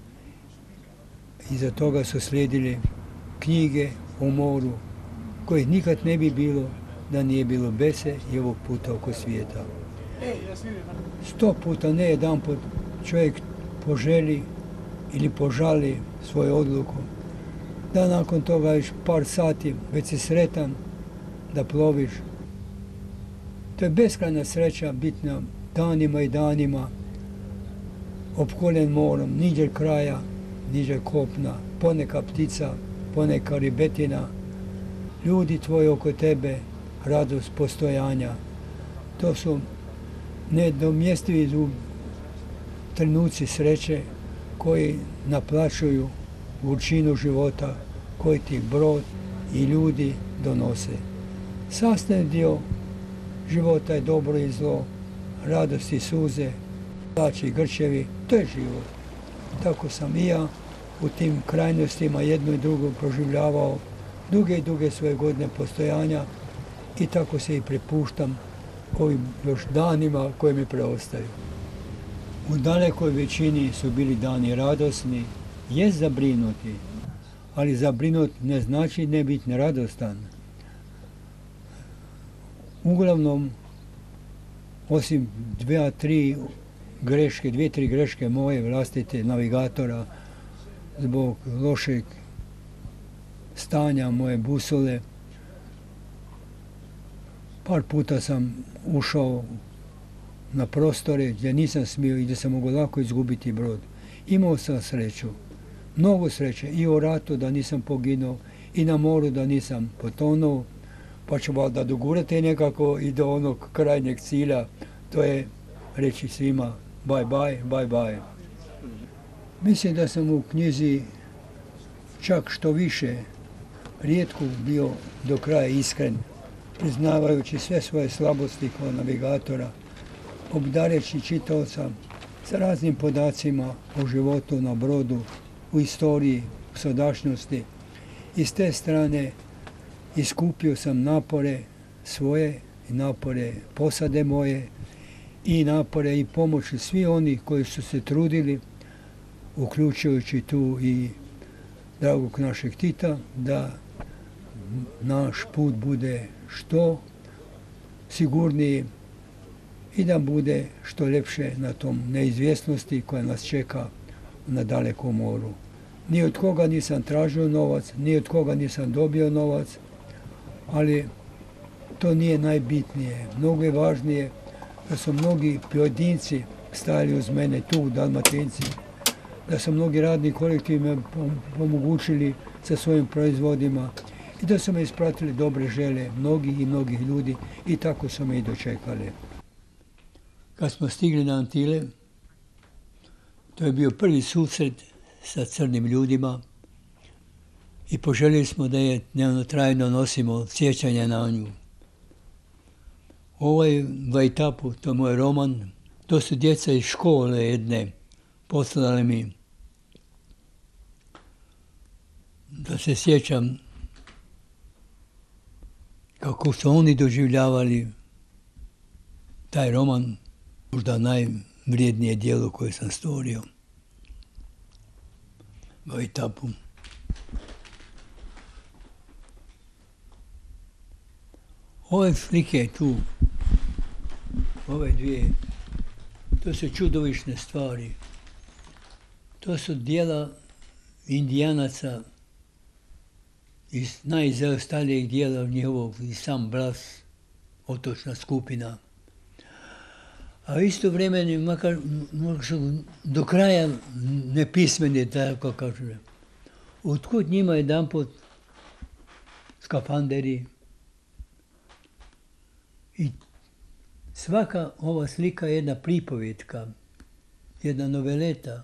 S2: Iza toga su slijedili knjige o moru, kojih nikad ne bi bilo da nije bilo Bese i ovog puta oko svijeta. Sto puta, ne jedan put, čovjek poželi ili požali svoju odluku, da nakon toga još par sati već si sretan da ploviš To je beskrajna sreća biti na danima i danima opkoljen morom, niđe kraja, niđe kopna, poneka ptica, poneka ribetina, ljudi tvoji oko tebe, radost postojanja. To su nedomjestivi trenuci sreće koji naplaćuju gorčinu života, koji ti brod i ljudi donose. Sastavni dio života je dobro i zlo, radost i suze, plač i grčevi, to je život. Tako sam i ja u tim krajnostima jedno i drugo proživljavao duge i duge svoje godine postojanja i tako se i prepuštam ovim još danima koji mi preostaju. U dalekoj većini su bili dani radosni, je zabrinuti, ali zabrinut ne znači ne biti neradostan. Uglavnom, osim dvije, tri greške, dvije, tri greške moje vlastite navigatora zbog lošeg stanja moje busole, par puta sam ušao na prostore gdje nisam smio i gdje sam mogao lako izgubiti brod. Imao sam sreću, mnogo sreće, i u ratu da nisam poginuo, i na moru da nisam potonuo, pa ću valjda dogurati nekako i do onog krajnjeg cilja, to je reći svima bye bye, bye bye. Mislim da sam u knjizi čak što više rijetko bio do kraja iskren, priznavajući sve svoje slabosti kao navigatora, obdareći čitaoca sa raznim podacima o životu na brodu, u istoriji, u sadašnjosti. I s te strane iskupio sam napore svoje i napore posade moje i napore i pomoći svi oni koji su se trudili, uključujući tu i dragog našeg Tita, da naš put bude što sigurniji i da bude što ljepše na tom neizvjesnosti koja nas čeka na dalekom moru. Ni od koga nisam tražio novac, ni od koga nisam dobio novac, ali to nije najbitnije. Mnogo je važnije da su mnogi pojedinci stajali uz mene tu u Dalmatinci, da su mnogi radni kolektivi me omogućili sa svojim proizvodima i da su me ispratili dobre želje mnogih i mnogih ljudi i tako su me i dočekali. Kad smo stigli na Antile, to je bio prvi susret sa crnim ljudima i poželjeli smo da je dnevno trajno nosimo sjećanje na nju. Ovaj Vajtapu, to je moj roman, to su djeca iz škole jedne poslali mi da se sjećam kako su oni doživljavali taj roman, možda najvrijednije djelo koje sam stvorio. Vajtapu. Ove slike tu, ove dvije, to su čudovišne stvari. To su djela Indijanaca iz najzaostalijeg dijela njihovog, i sam Bras, otočna skupina. A isto vrijeme, makar do kraja nepismeni, tako kažem. Otkud njima jedanput skafanderi i svaka ova slika je jedna pripovjetka, jedna noveleta,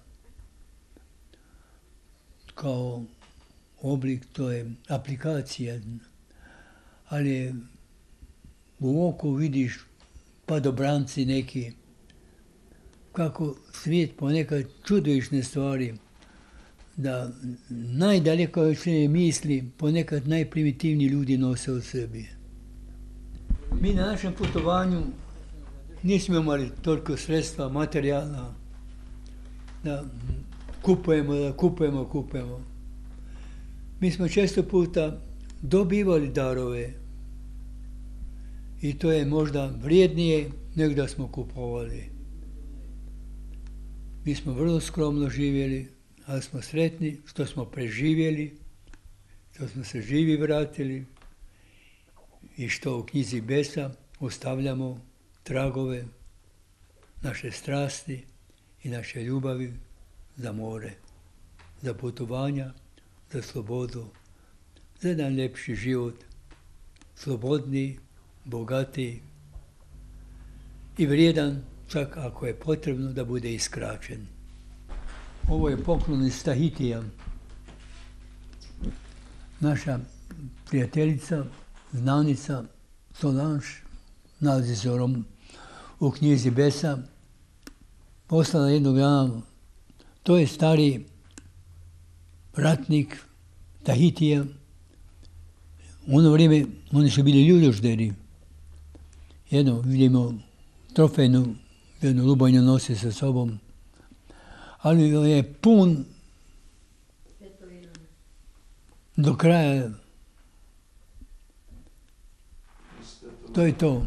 S2: kao oblik, to je aplikacija, ali u oku vidiš padobranci neki, kako svijet ponekad čudovišne stvari, da najdalekosežnije misli ponekad najprimitivniji ljudi nose u sebi. Mi na našem putovanju nismo imali toliko sredstva materijalna da kupujemo, da kupujemo, kupujemo. Mi smo često puta dobivali darove i to je možda vrijednije nego da smo kupovali. Mi smo vrlo skromno živjeli, ali smo sretni što smo preživjeli, što smo se živi vratili i što u knjizi Besa ostavljamo tragove naše strasti i naše ljubavi za more, za putovanja, za slobodu, za jedan ljepši život, slobodniji, bogatiji i vrijedan, čak ako je potrebno da bude iskraćen. Ovo je poklon iz Tahitija. Naša prijateljica, znanica Solange, nalazi se u knjizi Besa, poslala jednog dana. To je stari ratnik Tahitija. U ono vrijeme oni su bili ljuljožderi. Jedno, vidimo, trofejnu, jednu lubojnju nosi sa sobom. Ali je pun do kraja. To je to.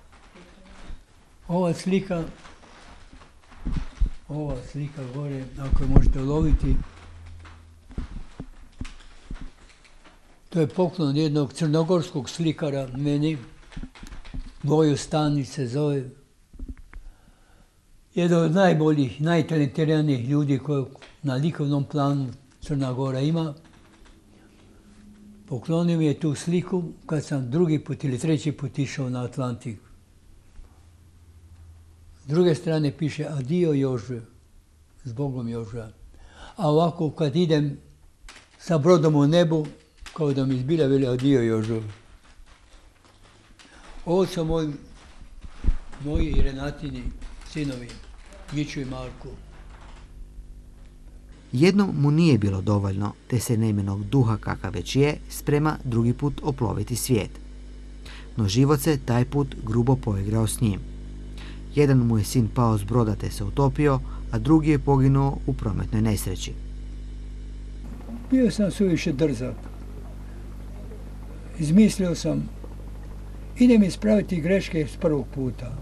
S2: Ova slika, ova slika gore, ako je možete uloviti, to je poklon od jednog crnogorskog slikara meni, Vojo Stanić se zove, jedan od najboljih, najtalentiranijih ljudi koji na likovnom planu Crna Gora ima. Poklonio mi je tu sliku kad sam drugi put ili treći put išao na Atlantik. S druge strane piše adio Jože, s Bogom Joža. A ovako kad idem sa brodom u nebu, kao da mi izbilja veli adio Jožo. Ovo su moji, moji i Renatini sinovi, Miću i Marku.
S1: Jednom mu nije bilo dovoljno, te se neimenog duha kakav već je sprema drugi put oploviti svijet. No život se taj put grubo poigrao s njim. Jedan mu je sin pao s broda te se utopio, a drugi je poginuo u prometnoj nesreći.
S2: Bio sam suviše drzak. Izmislio sam, idem ispraviti greške s prvog puta.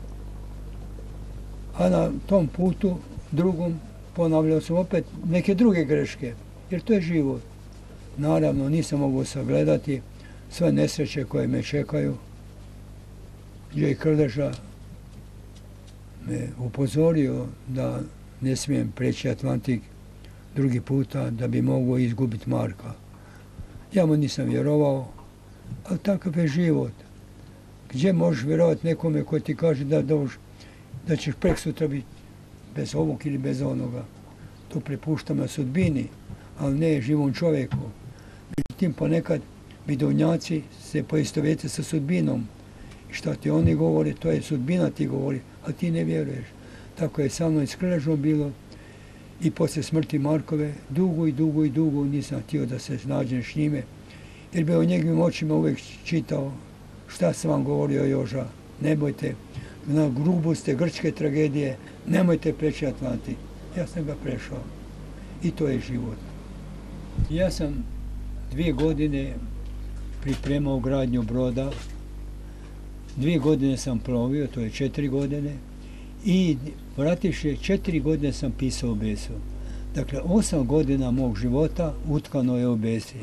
S2: A na tom putu, drugom, ponavljao sam opet neke druge greške, jer to je život. Naravno, nisam mogao sagledati sve nesreće koje me čekaju. Jay Krleža me upozorio da ne smijem preći Atlantik drugi puta, da bi mogao izgubiti Marka. Ja mu nisam vjerovao, ali takav je život. Gdje možeš vjerovati nekome koji ti kaže da, dož, da ćeš preksutra biti bez ovog ili bez onoga. To prepuštam na sudbini, ali ne živom čovjeku. Međutim, ponekad vidovnjaci se poistovjete sa sudbinom. I šta ti oni govore, to je sudbina ti govori, a ti ne vjeruješ. Tako je sa mnom s Krležom bilo i poslije smrti Markove, dugo i dugo i dugo nisam htio da se nađem s njime, jer bi o njegovim očima uvijek čitao šta sam vam govorio Joža, ne bojte, na grubosti grčke tragedije, nemojte preći Atlantik. Ja sam ga prešao i to je život. Ja sam dvije godine pripremao gradnju broda, dvije godine sam plovio, to je četiri godine, i vrativši četiri godine sam pisao Besu. Dakle, osam godina mog života utkano je u Besi.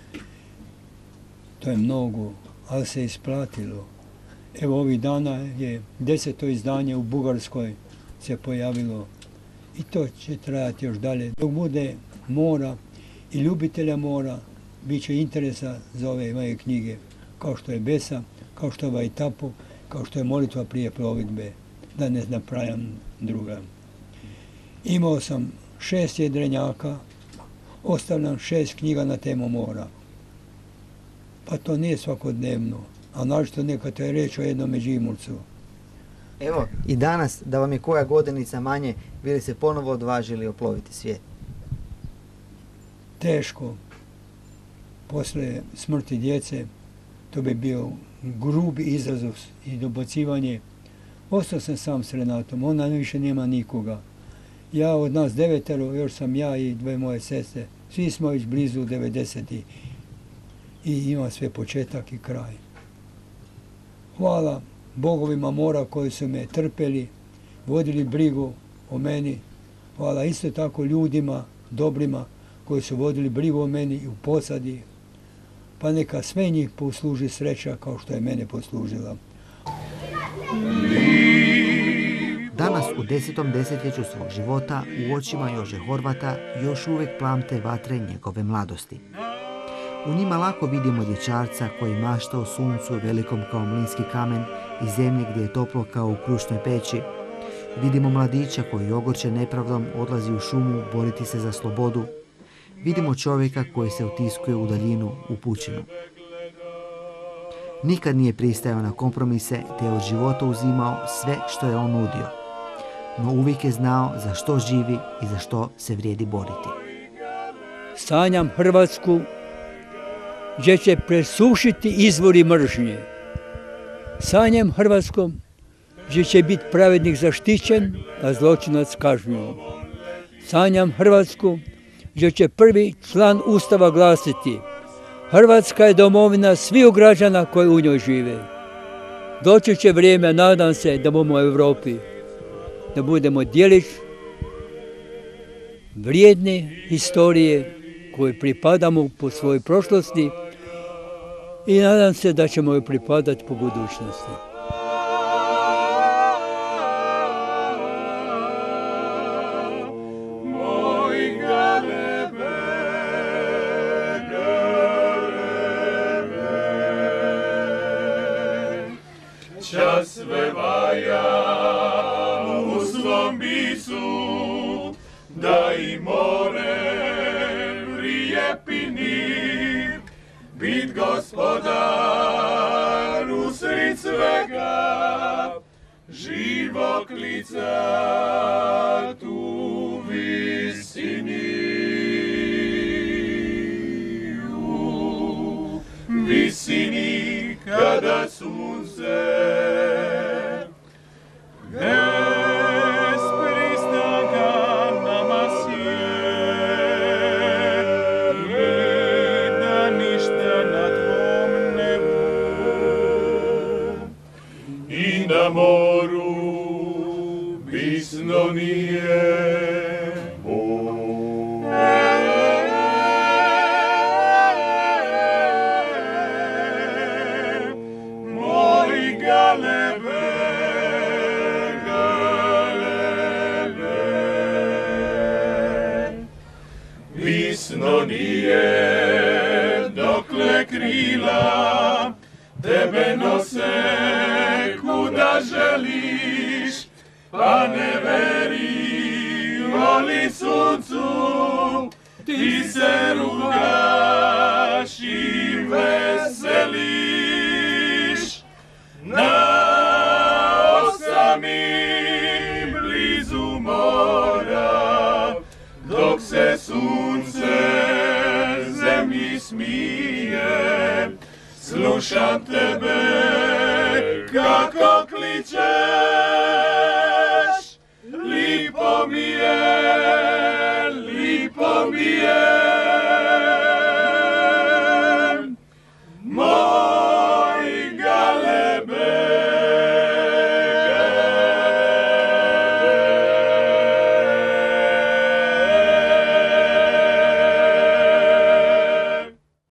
S2: To je mnogo, ali se isplatilo. Evo ovih dana je deseto izdanje u Bugarskoj se pojavilo i to će trajati još dalje. Dok bude mora i ljubitelja mora, bit će interesa za ove moje knjige, kao što je Besa, kao što je Vajtapu, kao što je molitva prije plovidbe, da ne napravljam druga. Imao sam šest jedrenjaka, ostavljam šest knjiga na temu mora. Pa to nije svakodnevno, a našto nekad je reč o jednom Međimurcu.
S1: Evo, i danas, da vam je koja godinica manje, bili se ponovo odvažili oploviti svijet?
S2: Teško. Posle smrti djece, to bi bio grubi izrazov i dobacivanje. Ostao sam sam s Renatom, ona više nema nikoga. Ja od nas devetero, još sam ja i dve moje sestre, svi smo već blizu devedesetih i ima sve početak i kraj. Hvala bogovima mora koji su me trpeli, vodili brigu o meni. Hvala isto tako ljudima, dobrima, koji su vodili brigu o meni i u posadi. Pa neka sve njih posluži sreća kao što je mene poslužila.
S1: Danas u desetom desetljeću svog života u očima Jože Horvata još uvijek plamte vatre njegove mladosti. U njima lako vidimo dječarca koji mašta o suncu velikom kao mlinski kamen i zemlje gdje je toplo kao u krušnoj peći. Vidimo mladića koji ogorčen nepravdom odlazi u šumu boriti se za slobodu. Vidimo čovjeka koji se utiskuje u daljinu, u pučinu. Nikad nije pristajao na kompromise te je od života uzimao sve što je on nudio. No uvijek je znao za što živi i za što se vrijedi boriti.
S2: Sanjam Hrvatsku gdje će presušiti izvori mržnje. Sanjam Hrvatskom gdje će biti pravednik zaštićen, a zločinac kažnjen. Sanjam Hrvatsku gdje će prvi član Ustava glasiti: Hrvatska je domovina svih građana koji u njoj žive. Doći će vrijeme, nadam se, da budemo u Europi, da budemo djelić vrijedne historije koje pripadamo po svojoj prošlosti i nadam se da ćemo joj pripadati po budućnosti.
S3: Čas sve vaja u svom bisu, da i more prijepini, bit gospodar usred svega, živog lica tu visini. U visini kada sunce bez pristanka nama sije i da ništa na tvom nebu i na moru bisno nije. Visno nije dokle krila tebe nose kuda želiš, pa ne veri voli suncu, ti se rugaš i veseliš. Na osami blizu mora, dok se sunce zemlji smije, slušam tebe kako kliče.